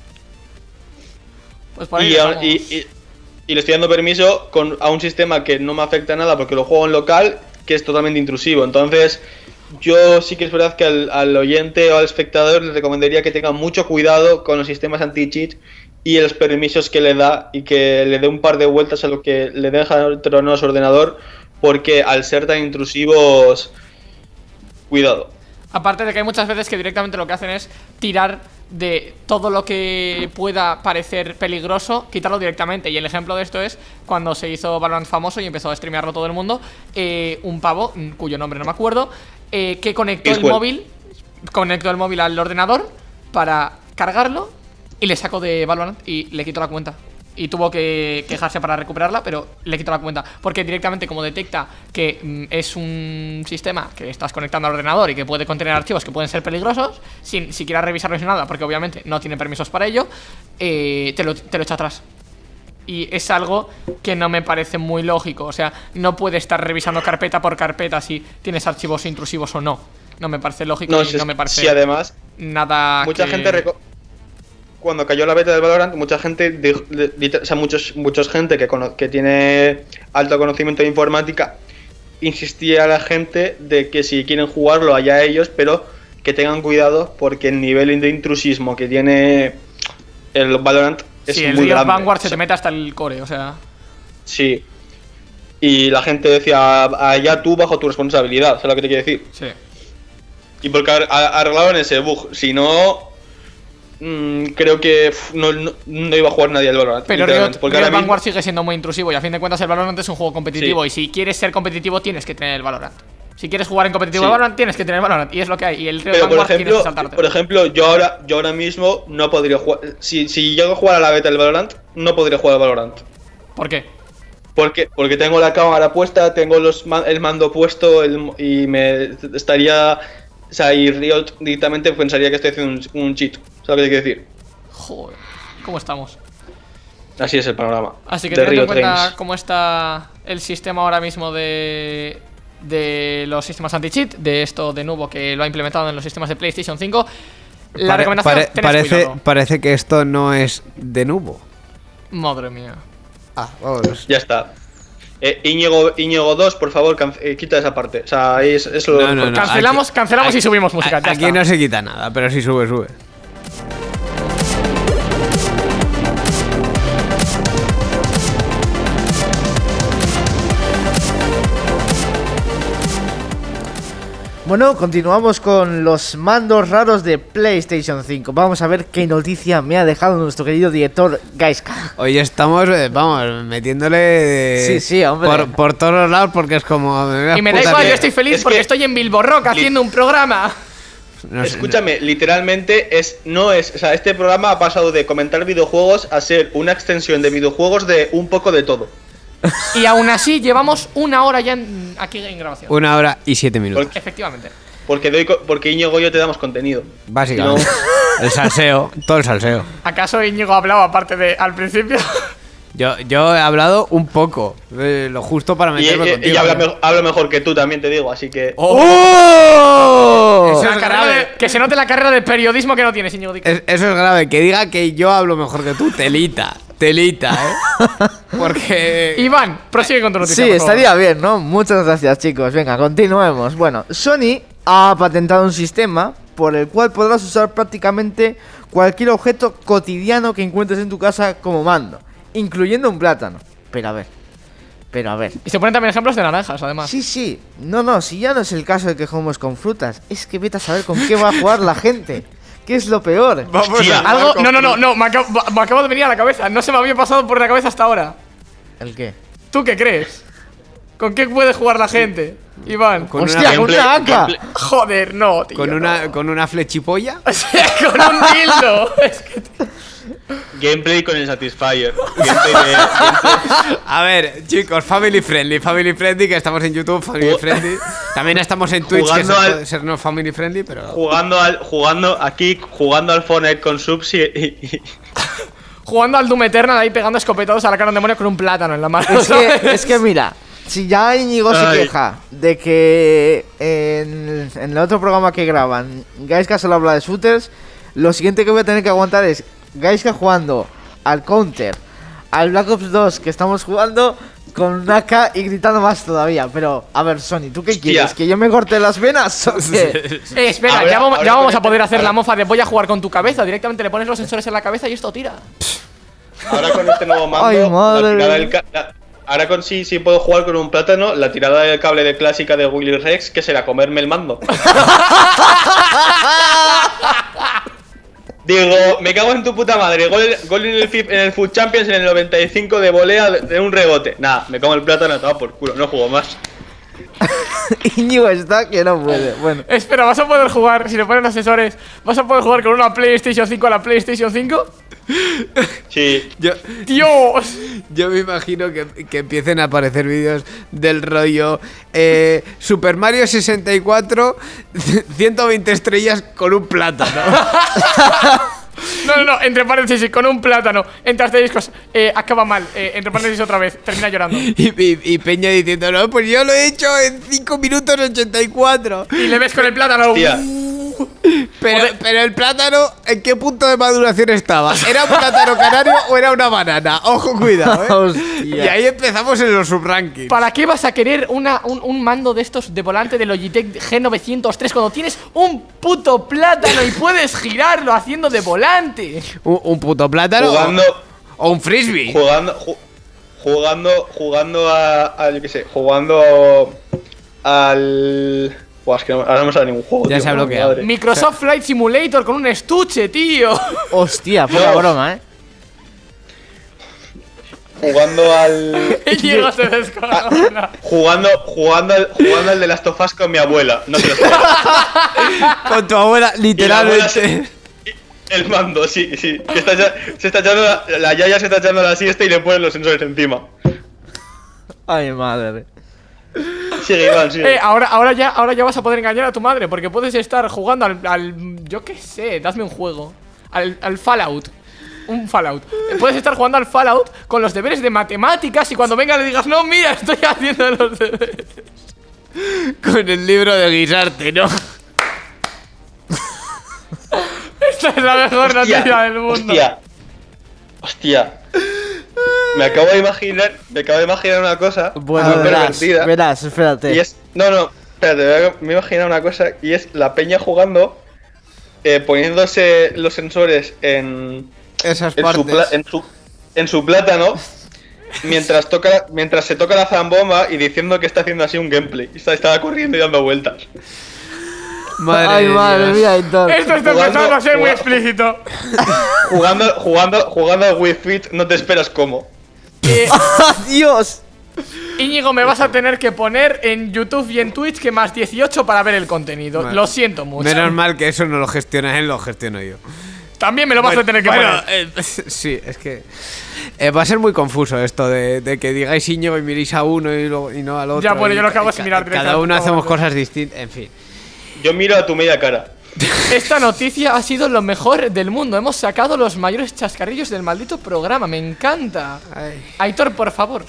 Pues por ahí y le estoy dando permiso a un sistema que no me afecta nada porque lo juego en local, que es totalmente intrusivo. Entonces, yo sí que es verdad que al oyente o al espectador le recomendaría que tenga mucho cuidado con los sistemas anti-cheat y los permisos que le da, y que le dé un par de vueltas a lo que le deja tronar a su ordenador, porque al ser tan intrusivos, cuidado. Aparte de que hay muchas veces que directamente lo que hacen es tirar de todo lo que pueda parecer peligroso, quitarlo directamente. Y el ejemplo de esto es cuando se hizo Valorant famoso y empezó a streamearlo todo el mundo, un pavo, cuyo nombre no me acuerdo, que conectó el móvil al ordenador para cargarlo y le sacó de Valorant y le quitó la cuenta. Y tuvo que quejarse para recuperarla, pero le quitó la cuenta. Porque directamente, como detecta que es un sistema que estás conectando al ordenador y que puede contener archivos que pueden ser peligrosos, sin siquiera revisarlos ni nada, porque obviamente no tiene permisos para ello, te lo echa atrás. Y es algo que no me parece muy lógico. O sea, no puede estar revisando carpeta por carpeta si tienes archivos intrusivos o no. No me parece lógico y no me parece sí, además, nada mucha gente cuando cayó la beta del Valorant, mucha gente, o sea, mucha gente que tiene alto conocimiento de informática, insistía a la gente de que si quieren jugarlo allá ellos, pero que tengan cuidado porque el nivel de intrusismo que tiene el Valorant es muy grande. Sí, el Riot Vanguard se te mete hasta el core, o sea... Sí. Y la gente decía, allá tú bajo tu responsabilidad, ¿sabes lo que te quiero decir? Sí. Y porque arreglaron ese bug, si no... creo que no iba a jugar nadie al Valorant. Pero Riot Vanguard sigue siendo muy intrusivo y a fin de cuentas el Valorant es un juego competitivo, sí. Y si quieres ser competitivo tienes que tener el Valorant. Si quieres jugar en competitivo sí. Valorant tienes que tener el Valorant y es lo que hay. Y el Riot Vanguard tienes que saltarte. Por ejemplo, yo ahora mismo no podría jugar. Si llego a jugar a la beta del Valorant, no podría jugar al Valorant. ¿Por qué? Porque tengo la cámara puesta, tengo el mando puesto y me estaría... O sea, y Riot directamente pensaría que estoy haciendo un cheat. ¿Sabes qué quiero decir? Joder, ¿cómo estamos? Así es el panorama. Así que teniendo en cuenta cómo está el sistema ahora mismo de los sistemas anti-cheat, de esto de nuevo que lo ha implementado en los sistemas de PlayStation 5, la recomendación parece que esto no es de nuevo. Madre mía. Vamos. Ya está. Íñigo 2, por favor, quita esa parte. O sea, es lo no, cancelamos y subimos música. Ya aquí está. No se quita nada, pero sí sube. Bueno, continuamos con los mandos raros de PlayStation 5. Vamos a ver qué noticia me ha dejado nuestro querido director Gaiska. Hoy estamos, metiéndole sí, hombre. Por todos los lados porque es como... Y me da igual, yo estoy feliz porque estoy en Bilbo Rock haciendo un programa. Escúchame, literalmente o sea, este programa ha pasado de comentar videojuegos a ser una extensión de videojuegos de un poco de todo. Y aún así llevamos 1 hora ya aquí en grabación. 1 hora y 7 minutos. Efectivamente. Porque Íñigo y yo te damos contenido. Básicamente. No. El salseo, todo el salseo. ¿Acaso Íñigo ha hablado aparte de al principio? Yo he hablado un poco, lo justo para meterme contigo. Y hablo mejor que tú también, te digo, así que... ¡Oh! Eso es grave. Que se note la carrera de periodismo que no tienes, Íñigo. Eso es grave, que diga que yo hablo mejor que tú, telita, Porque... Iván, prosigue con tu noticia. Sí, estaría bien, ¿no? Muchas gracias, chicos. Venga, continuemos. Bueno, Sony ha patentado un sistema por el cual podrás usar prácticamente cualquier objeto cotidiano que encuentres en tu casa como mando, incluyendo un plátano. Pero a ver. Y se ponen también ejemplos de naranjas, además. Sí. No, si ya no es el caso de que jugamos con frutas, es que vete a saber con qué va a jugar la gente. ¿Qué es lo peor? No, me acabo de venir a la cabeza. No se me había pasado por la cabeza hasta ahora. ¿El qué? ¿Tú qué crees? ¿Con qué puede jugar la gente, Iván? ¡Hostia, con una AK! Joder, no, tío. ¿Con una flechipolla? O sea, con un dildo. Es que... Gameplay con el Satisfyer. A ver, chicos, family friendly, que estamos en YouTube, family friendly. También estamos en Twitch, que puede ser no family friendly, pero... Jugando al Fortnite con subs y... Jugando al Doom Eternal ahí pegando escopetados a la cara de un demonio con un plátano en la mano. Es que mira, si ya Íñigo se queja de que en el otro programa que graban Gaiska solo habla de shooters, lo siguiente que voy a tener que aguantar es Gaiska jugando al Counter, al Black Ops 2 que estamos jugando con una AK y gritando más todavía. Pero, a ver, Sony, ¿tú qué quieres? ¿Que yo me corte las venas o qué? Espera, ya vamos a poder hacer la mofa de voy a jugar con tu cabeza. Directamente le pones los sensores en la cabeza y esto tira. Ahora con este nuevo mando, ay, madre. Ahora con sí puedo jugar con un plátano, la tirada del cable de clásica de Willy Rex, que será comerme el mando. Digo, me cago en tu puta madre. Gol en el Food Champions en el 95 de volea de un rebote. Nada, me como el plátano, toma por culo, no juego más. Íñigo está que no puede. Bueno, Espera, ¿vas a poder jugar, si le ponen asesores, vas a poder jugar con una PlayStation 5 a la PlayStation 5? Sí. ¡Dios! Yo me imagino que empiecen a aparecer vídeos del rollo Super Mario 64, 120 estrellas con un plátano. No, entre paréntesis, con un plátano. Entre asteriscos, acaba mal. Entre paréntesis otra vez, termina llorando. Y Peña diciendo, no, pues yo lo he hecho en 5 minutos 84. Y le ves con el plátano. Hostia. Pero el plátano, ¿en qué punto de maduración estaba? ¿Era un plátano canario o era una banana? Ojo, cuidado, Hostia. Y ahí empezamos en los subrankings. ¿Para qué vas a querer un mando de estos de volante de Logitech G903 cuando tienes un puto plátano y puedes girarlo haciendo de volante? Un puto plátano Jugando. o un frisbee. Jugando a yo qué sé, jugando al. Buah, es que ahora no me sale ningún juego. Ya tío, se ha bloqueado. madre. Microsoft Flight Simulator con un estuche, tío. Hostia, poca No. broma, Jugando al. Diego se descorona. Jugando al de Last of Us con mi abuela. No te lo sé. Con tu abuela, Y la abuela literalmente. el mando, sí. Que se está echando la yaya se está echando la siesta y le ponen los sensores encima. Ay, madre. Sigue, Iván, sigue. Ahora ya vas a poder engañar a tu madre porque puedes estar jugando al yo qué sé, dame un juego. Al Fallout. Un Fallout. Puedes estar jugando al Fallout con los deberes de matemáticas y cuando venga le digas, no, mira, estoy haciendo los deberes. Con el libro de guisarte, ¿no? Esta es la mejor noticia del mundo. Hostia. Me acabo de imaginar una cosa Bueno, muy pervertida. verás, espérate. Y es. No, espérate, me he imaginado una cosa y es la peña jugando, poniéndose los sensores en Esas su partes. en su plátano mientras se toca la zambomba y diciendo que está haciendo así un gameplay. Y estaba corriendo y dando vueltas. Ay, madre mía, Aitor. Esto está empezando a ser muy explícito. Jugando al Wii Fit, no te esperas cómo. ¡Dios! Íñigo, me vas a tener que poner en YouTube y en Twitch que más 18 para ver el contenido. Vale. Lo siento mucho. Menos mal que eso no lo gestiona él, lo gestiono yo. También me lo vas a tener que Bueno, poner. sí, es que va a ser muy confuso esto de que digáis Íñigo y miréis a uno y no al otro. Ya, bueno, y yo lo que hago es ca- mirar Cada directamente uno todo, hacemos ¿vale? cosas distintas, en fin. Yo miro a tu media cara. Esta noticia ha sido lo mejor del mundo. Hemos sacado los mayores chascarrillos del maldito programa. Me encanta. Ay. Aitor, por favor.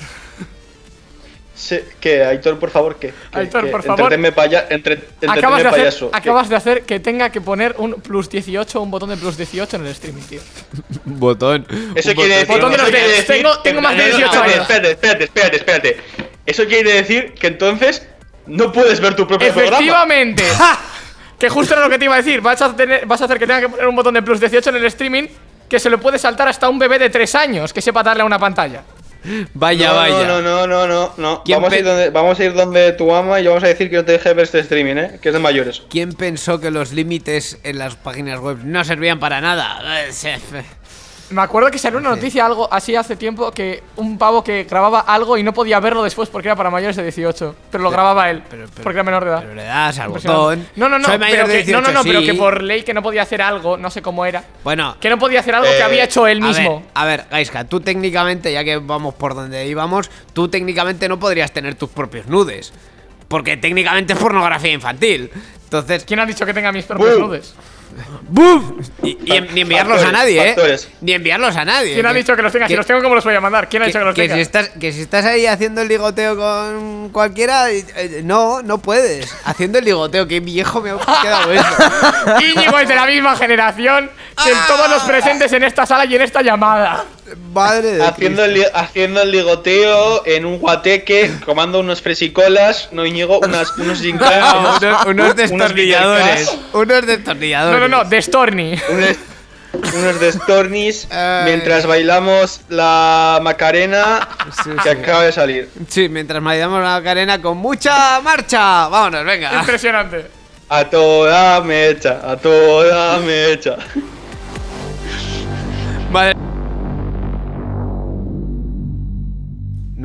¿Qué? Aitor, por favor, ¿qué? Aitor, por favor. Entretenme payaso. Acabas de hacer que tenga que poner un plus 18, un botón de plus 18 en el streaming, tío. Un botón. Eso un quiere decir. Botón de los eso quiere dedos. decir Tengo que- más de no, 18 años. Espérate. Eso quiere decir que entonces no puedes ver tu propio programa. Efectivamente. Que justo era lo que te iba a decir. Vas a hacer que tenga que poner un botón de plus 18 en el streaming que se lo puede saltar hasta un bebé de 3 años que sepa darle a una pantalla. Vaya, No. ¿Quién Vamos a ir donde tu ama y vamos a decir que no te deje ver este streaming, que es de mayores. ¿Quién pensó que los límites en las páginas web no servían para nada? Me acuerdo que salió una noticia algo así hace tiempo que un pavo que grababa algo y no podía verlo después porque era para mayores de 18. Pero lo grababa él, porque era menor de edad. Pero le das al Impresionante. botón. No, Soy mayor pero de que, 18, pero sí. que por ley que no podía hacer algo, no sé cómo era. Bueno, Que no podía hacer algo que había hecho él mismo. A ver, Gaiska, tú técnicamente, ya que vamos por donde íbamos, tú técnicamente no podrías tener tus propios nudes. Porque técnicamente es pornografía infantil. Entonces, ¿Quién ha dicho que tenga mis propios nudes? ¡bum! Ni enviarlos a nadie, Factores. Ni enviarlos a nadie. ¿Quién ha dicho que los tenga? Si los tengo, ¿cómo los voy a mandar? ¿Quién ha dicho que los tenga? si estás ahí haciendo el ligoteo con cualquiera, no puedes. Haciendo el ligoteo, qué viejo me ha quedado eso. Íñigo es de la misma generación que todos los presentes en esta sala y en esta llamada. Madre de Haciendo el ligoteo en un guateque, comando unos fresicolas, no Íñigo, unos Cristo. gincanas, unos destornilladores. Unos destornilladores. No, de Storny. unos de Stornis, Ay. mientras bailamos la Macarena Sí, que sí. acaba de salir. Sí, mientras maridamos la Macarena con mucha marcha. Vámonos, venga. Impresionante. A toda mecha, a toda mecha.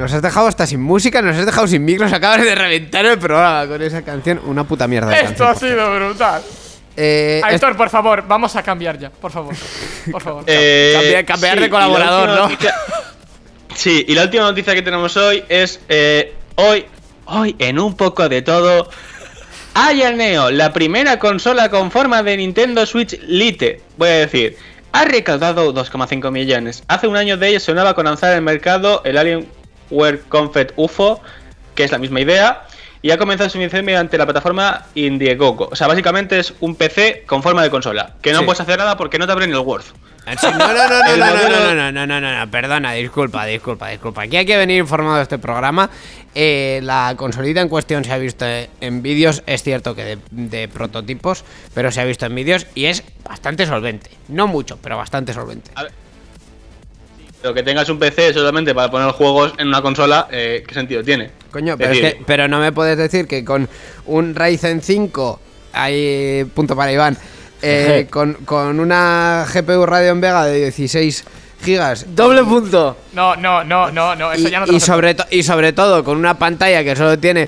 Nos has dejado hasta sin música, nos has dejado sin micros, acabas de reventar el programa con esa canción. Una puta mierda de Esto canción, ha sido brutal. Aitor, por favor, vamos a cambiar ya, por favor. Por favor. Cambiar sí, de colaborador, ¿no? Sí, y la última noticia que tenemos hoy es hoy en un poco de todo. Aya Neo, la primera consola con forma de Nintendo Switch Lite, voy a decir, ha recaudado 2,5 millones. Hace un año de ello sonaba con lanzar en el mercado el Alienware Comfort UFO, que es la misma idea, y ha comenzado su emisión mediante la plataforma Indiegogo. O sea, básicamente es un PC con forma de consola, que no Sí. puedes hacer nada porque no te abren el Word. Sí, no, perdona, disculpa. Aquí hay que venir informado de este programa. La consolita en cuestión se ha visto en vídeos, es cierto que de prototipos, pero se ha visto en vídeos y es bastante solvente. No mucho, pero bastante solvente. A ver, pero que tengas un PC solamente para poner juegos en una consola, ¿qué sentido tiene? Coño, Es decir, pero no me puedes decir que con un Ryzen 5, hay punto para Iván, con una GPU Radeon Vega de 16 gigas. Doble punto. No, eso ya no te lo acepto. Y sobre todo con una pantalla que solo tiene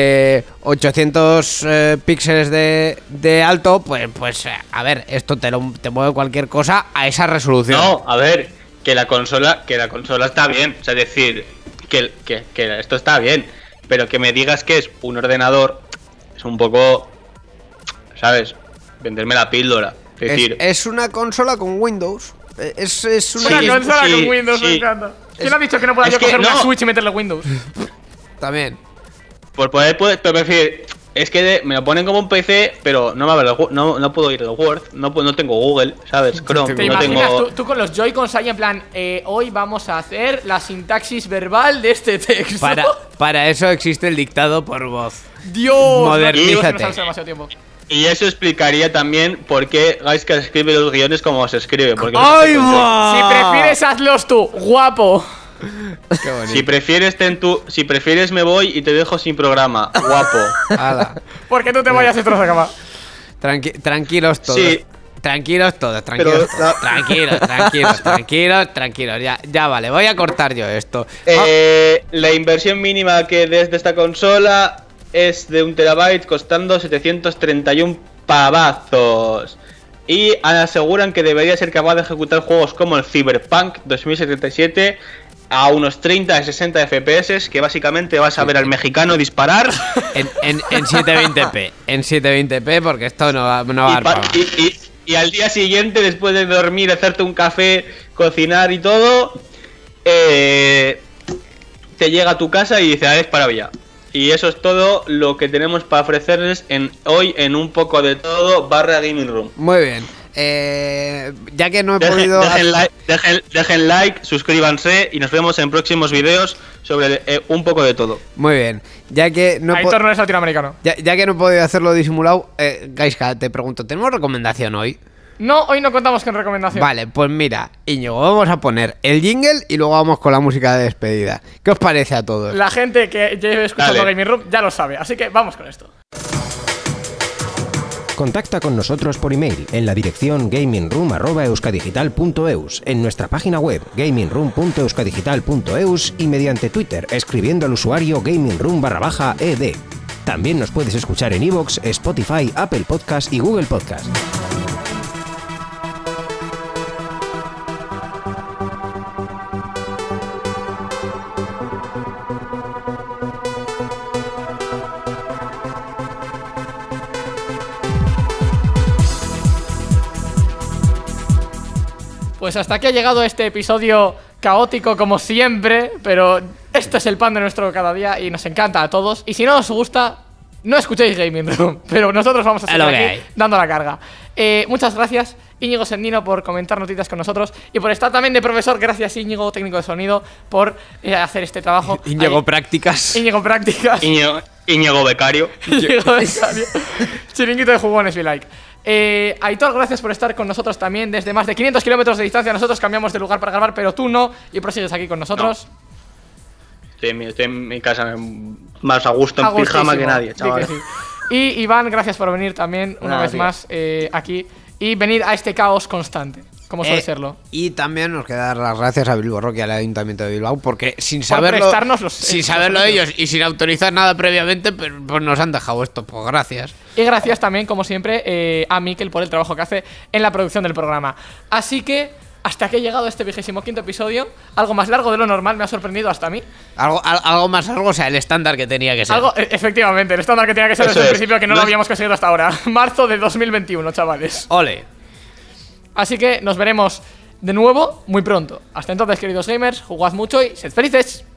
800 píxeles de alto, pues a ver, esto te mueve cualquier cosa a esa resolución. No, a ver, que la consola está bien. O sea, decir que esto está bien, pero que me digas que es un ordenador es un poco, ¿sabes? Venderme la píldora. Es decir, Es una consola con Windows. Es una Una consola sí, con Windows, sí. me encanta. ¿Quién ha dicho que no pueda Es yo que coger una no. Switch y meterle Windows? también. por poder, pero decir, es que me lo ponen como un PC, pero no me abre no puedo ir al Word, no tengo Google, ¿sabes? Chrome, ¿Te no imaginas tengo. tú con los Joy-Cons ahí en plan, hoy vamos a hacer la sintaxis verbal de este texto? Para eso existe el dictado por voz. Dios, Modernízate. no sabes demasiado tiempo. Y eso explicaría también por qué Gaiska escribe los guiones como se escribe. Porque ¡Ay, no se va! Si prefieres, hazlos tú, guapo. Qué bonito. Si prefieres me voy y te dejo sin programa, guapo. Hala. Porque tú te vayas y trozo de cama. Tranquilos todos. Sí. Tranquilos todos. Pero Tranquilos. Ya vale, voy a cortar yo esto. La inversión mínima que desde esta consola es de 1 terabyte costando 731 pavazos. Y aseguran que debería ser capaz de ejecutar juegos como el Cyberpunk 2077 a unos 30 a 60 FPS, que básicamente vas a ver al mexicano disparar. En 720p. En 720p porque esto no va a dar para más. Y al día siguiente, después de dormir, hacerte un café, cocinar y todo, te llega a tu casa y dice, es para allá. Y eso es todo lo que tenemos para ofrecerles hoy en un poco de todo /Gaming Room. Muy bien. Ya que no he podido... Dejen like, suscríbanse y nos vemos en próximos vídeos sobre un poco de todo. Muy bien. Ya que no Aitor no es latinoamericano. ya que no he podido hacerlo disimulado, Gaiska, te pregunto, ¿tenemos recomendación hoy? No, hoy no contamos con recomendación. Vale, pues mira, Íñigo, vamos a poner el jingle y luego vamos con la música de despedida. ¿Qué os parece a todos? La gente que lleve escuchando Dale. Gaming Room ya lo sabe, así que vamos con esto. Contacta con nosotros por email en la dirección gamingroom@euskadigital.eus, en nuestra página web gamingroom.euskadigital.eus y mediante Twitter escribiendo al usuario gamingroom_ed. También nos puedes escuchar en iVoox, Spotify, Apple Podcast y Google Podcast. Pues hasta aquí ha llegado este episodio caótico como siempre, pero este es el pan de nuestro cada día y nos encanta a todos. Y si no os gusta, no escuchéis Gaming Room, pero nosotros vamos a seguir Es lo que aquí hay. dando la carga. Muchas gracias, Íñigo Sendino, por comentar noticias con nosotros y por estar también de profesor. Gracias, Íñigo, técnico de sonido, por hacer este trabajo. Íñigo Ahí. Prácticas. Íñigo Prácticas. Íñigo Becario. Íñigo Becario. Chiringuito de jugones, be like. Aitor, gracias por estar con nosotros también desde más de 500 kilómetros de distancia. Nosotros cambiamos de lugar para grabar, pero tú no, y prosigues aquí con nosotros. Estoy en mi casa más a gusto en pijama que nadie, chaval. Sí. Y Iván, gracias por venir también una Nada, vez tío. más aquí y venir a este caos constante. como suele serlo. Y también nos queda dar las gracias a Bilbo Rock y al Ayuntamiento de Bilbao, porque sin Por saberlo, prestarnos los de ellos y sin autorizar nada previamente, pues nos han dejado esto. Pues gracias. Y gracias también, como siempre, a Mikel por el trabajo que hace en la producción del programa. Así que, hasta que he llegado este 25º episodio, algo más largo de lo normal, me ha sorprendido hasta a mí. Algo más largo, o sea, el estándar que tenía que ser. Efectivamente, el estándar que tenía que ser desde el principio, que no lo habíamos conseguido hasta ahora. Marzo de 2021, chavales. Ole. Así que nos veremos de nuevo muy pronto. Hasta entonces, queridos gamers, jugad mucho y sed felices.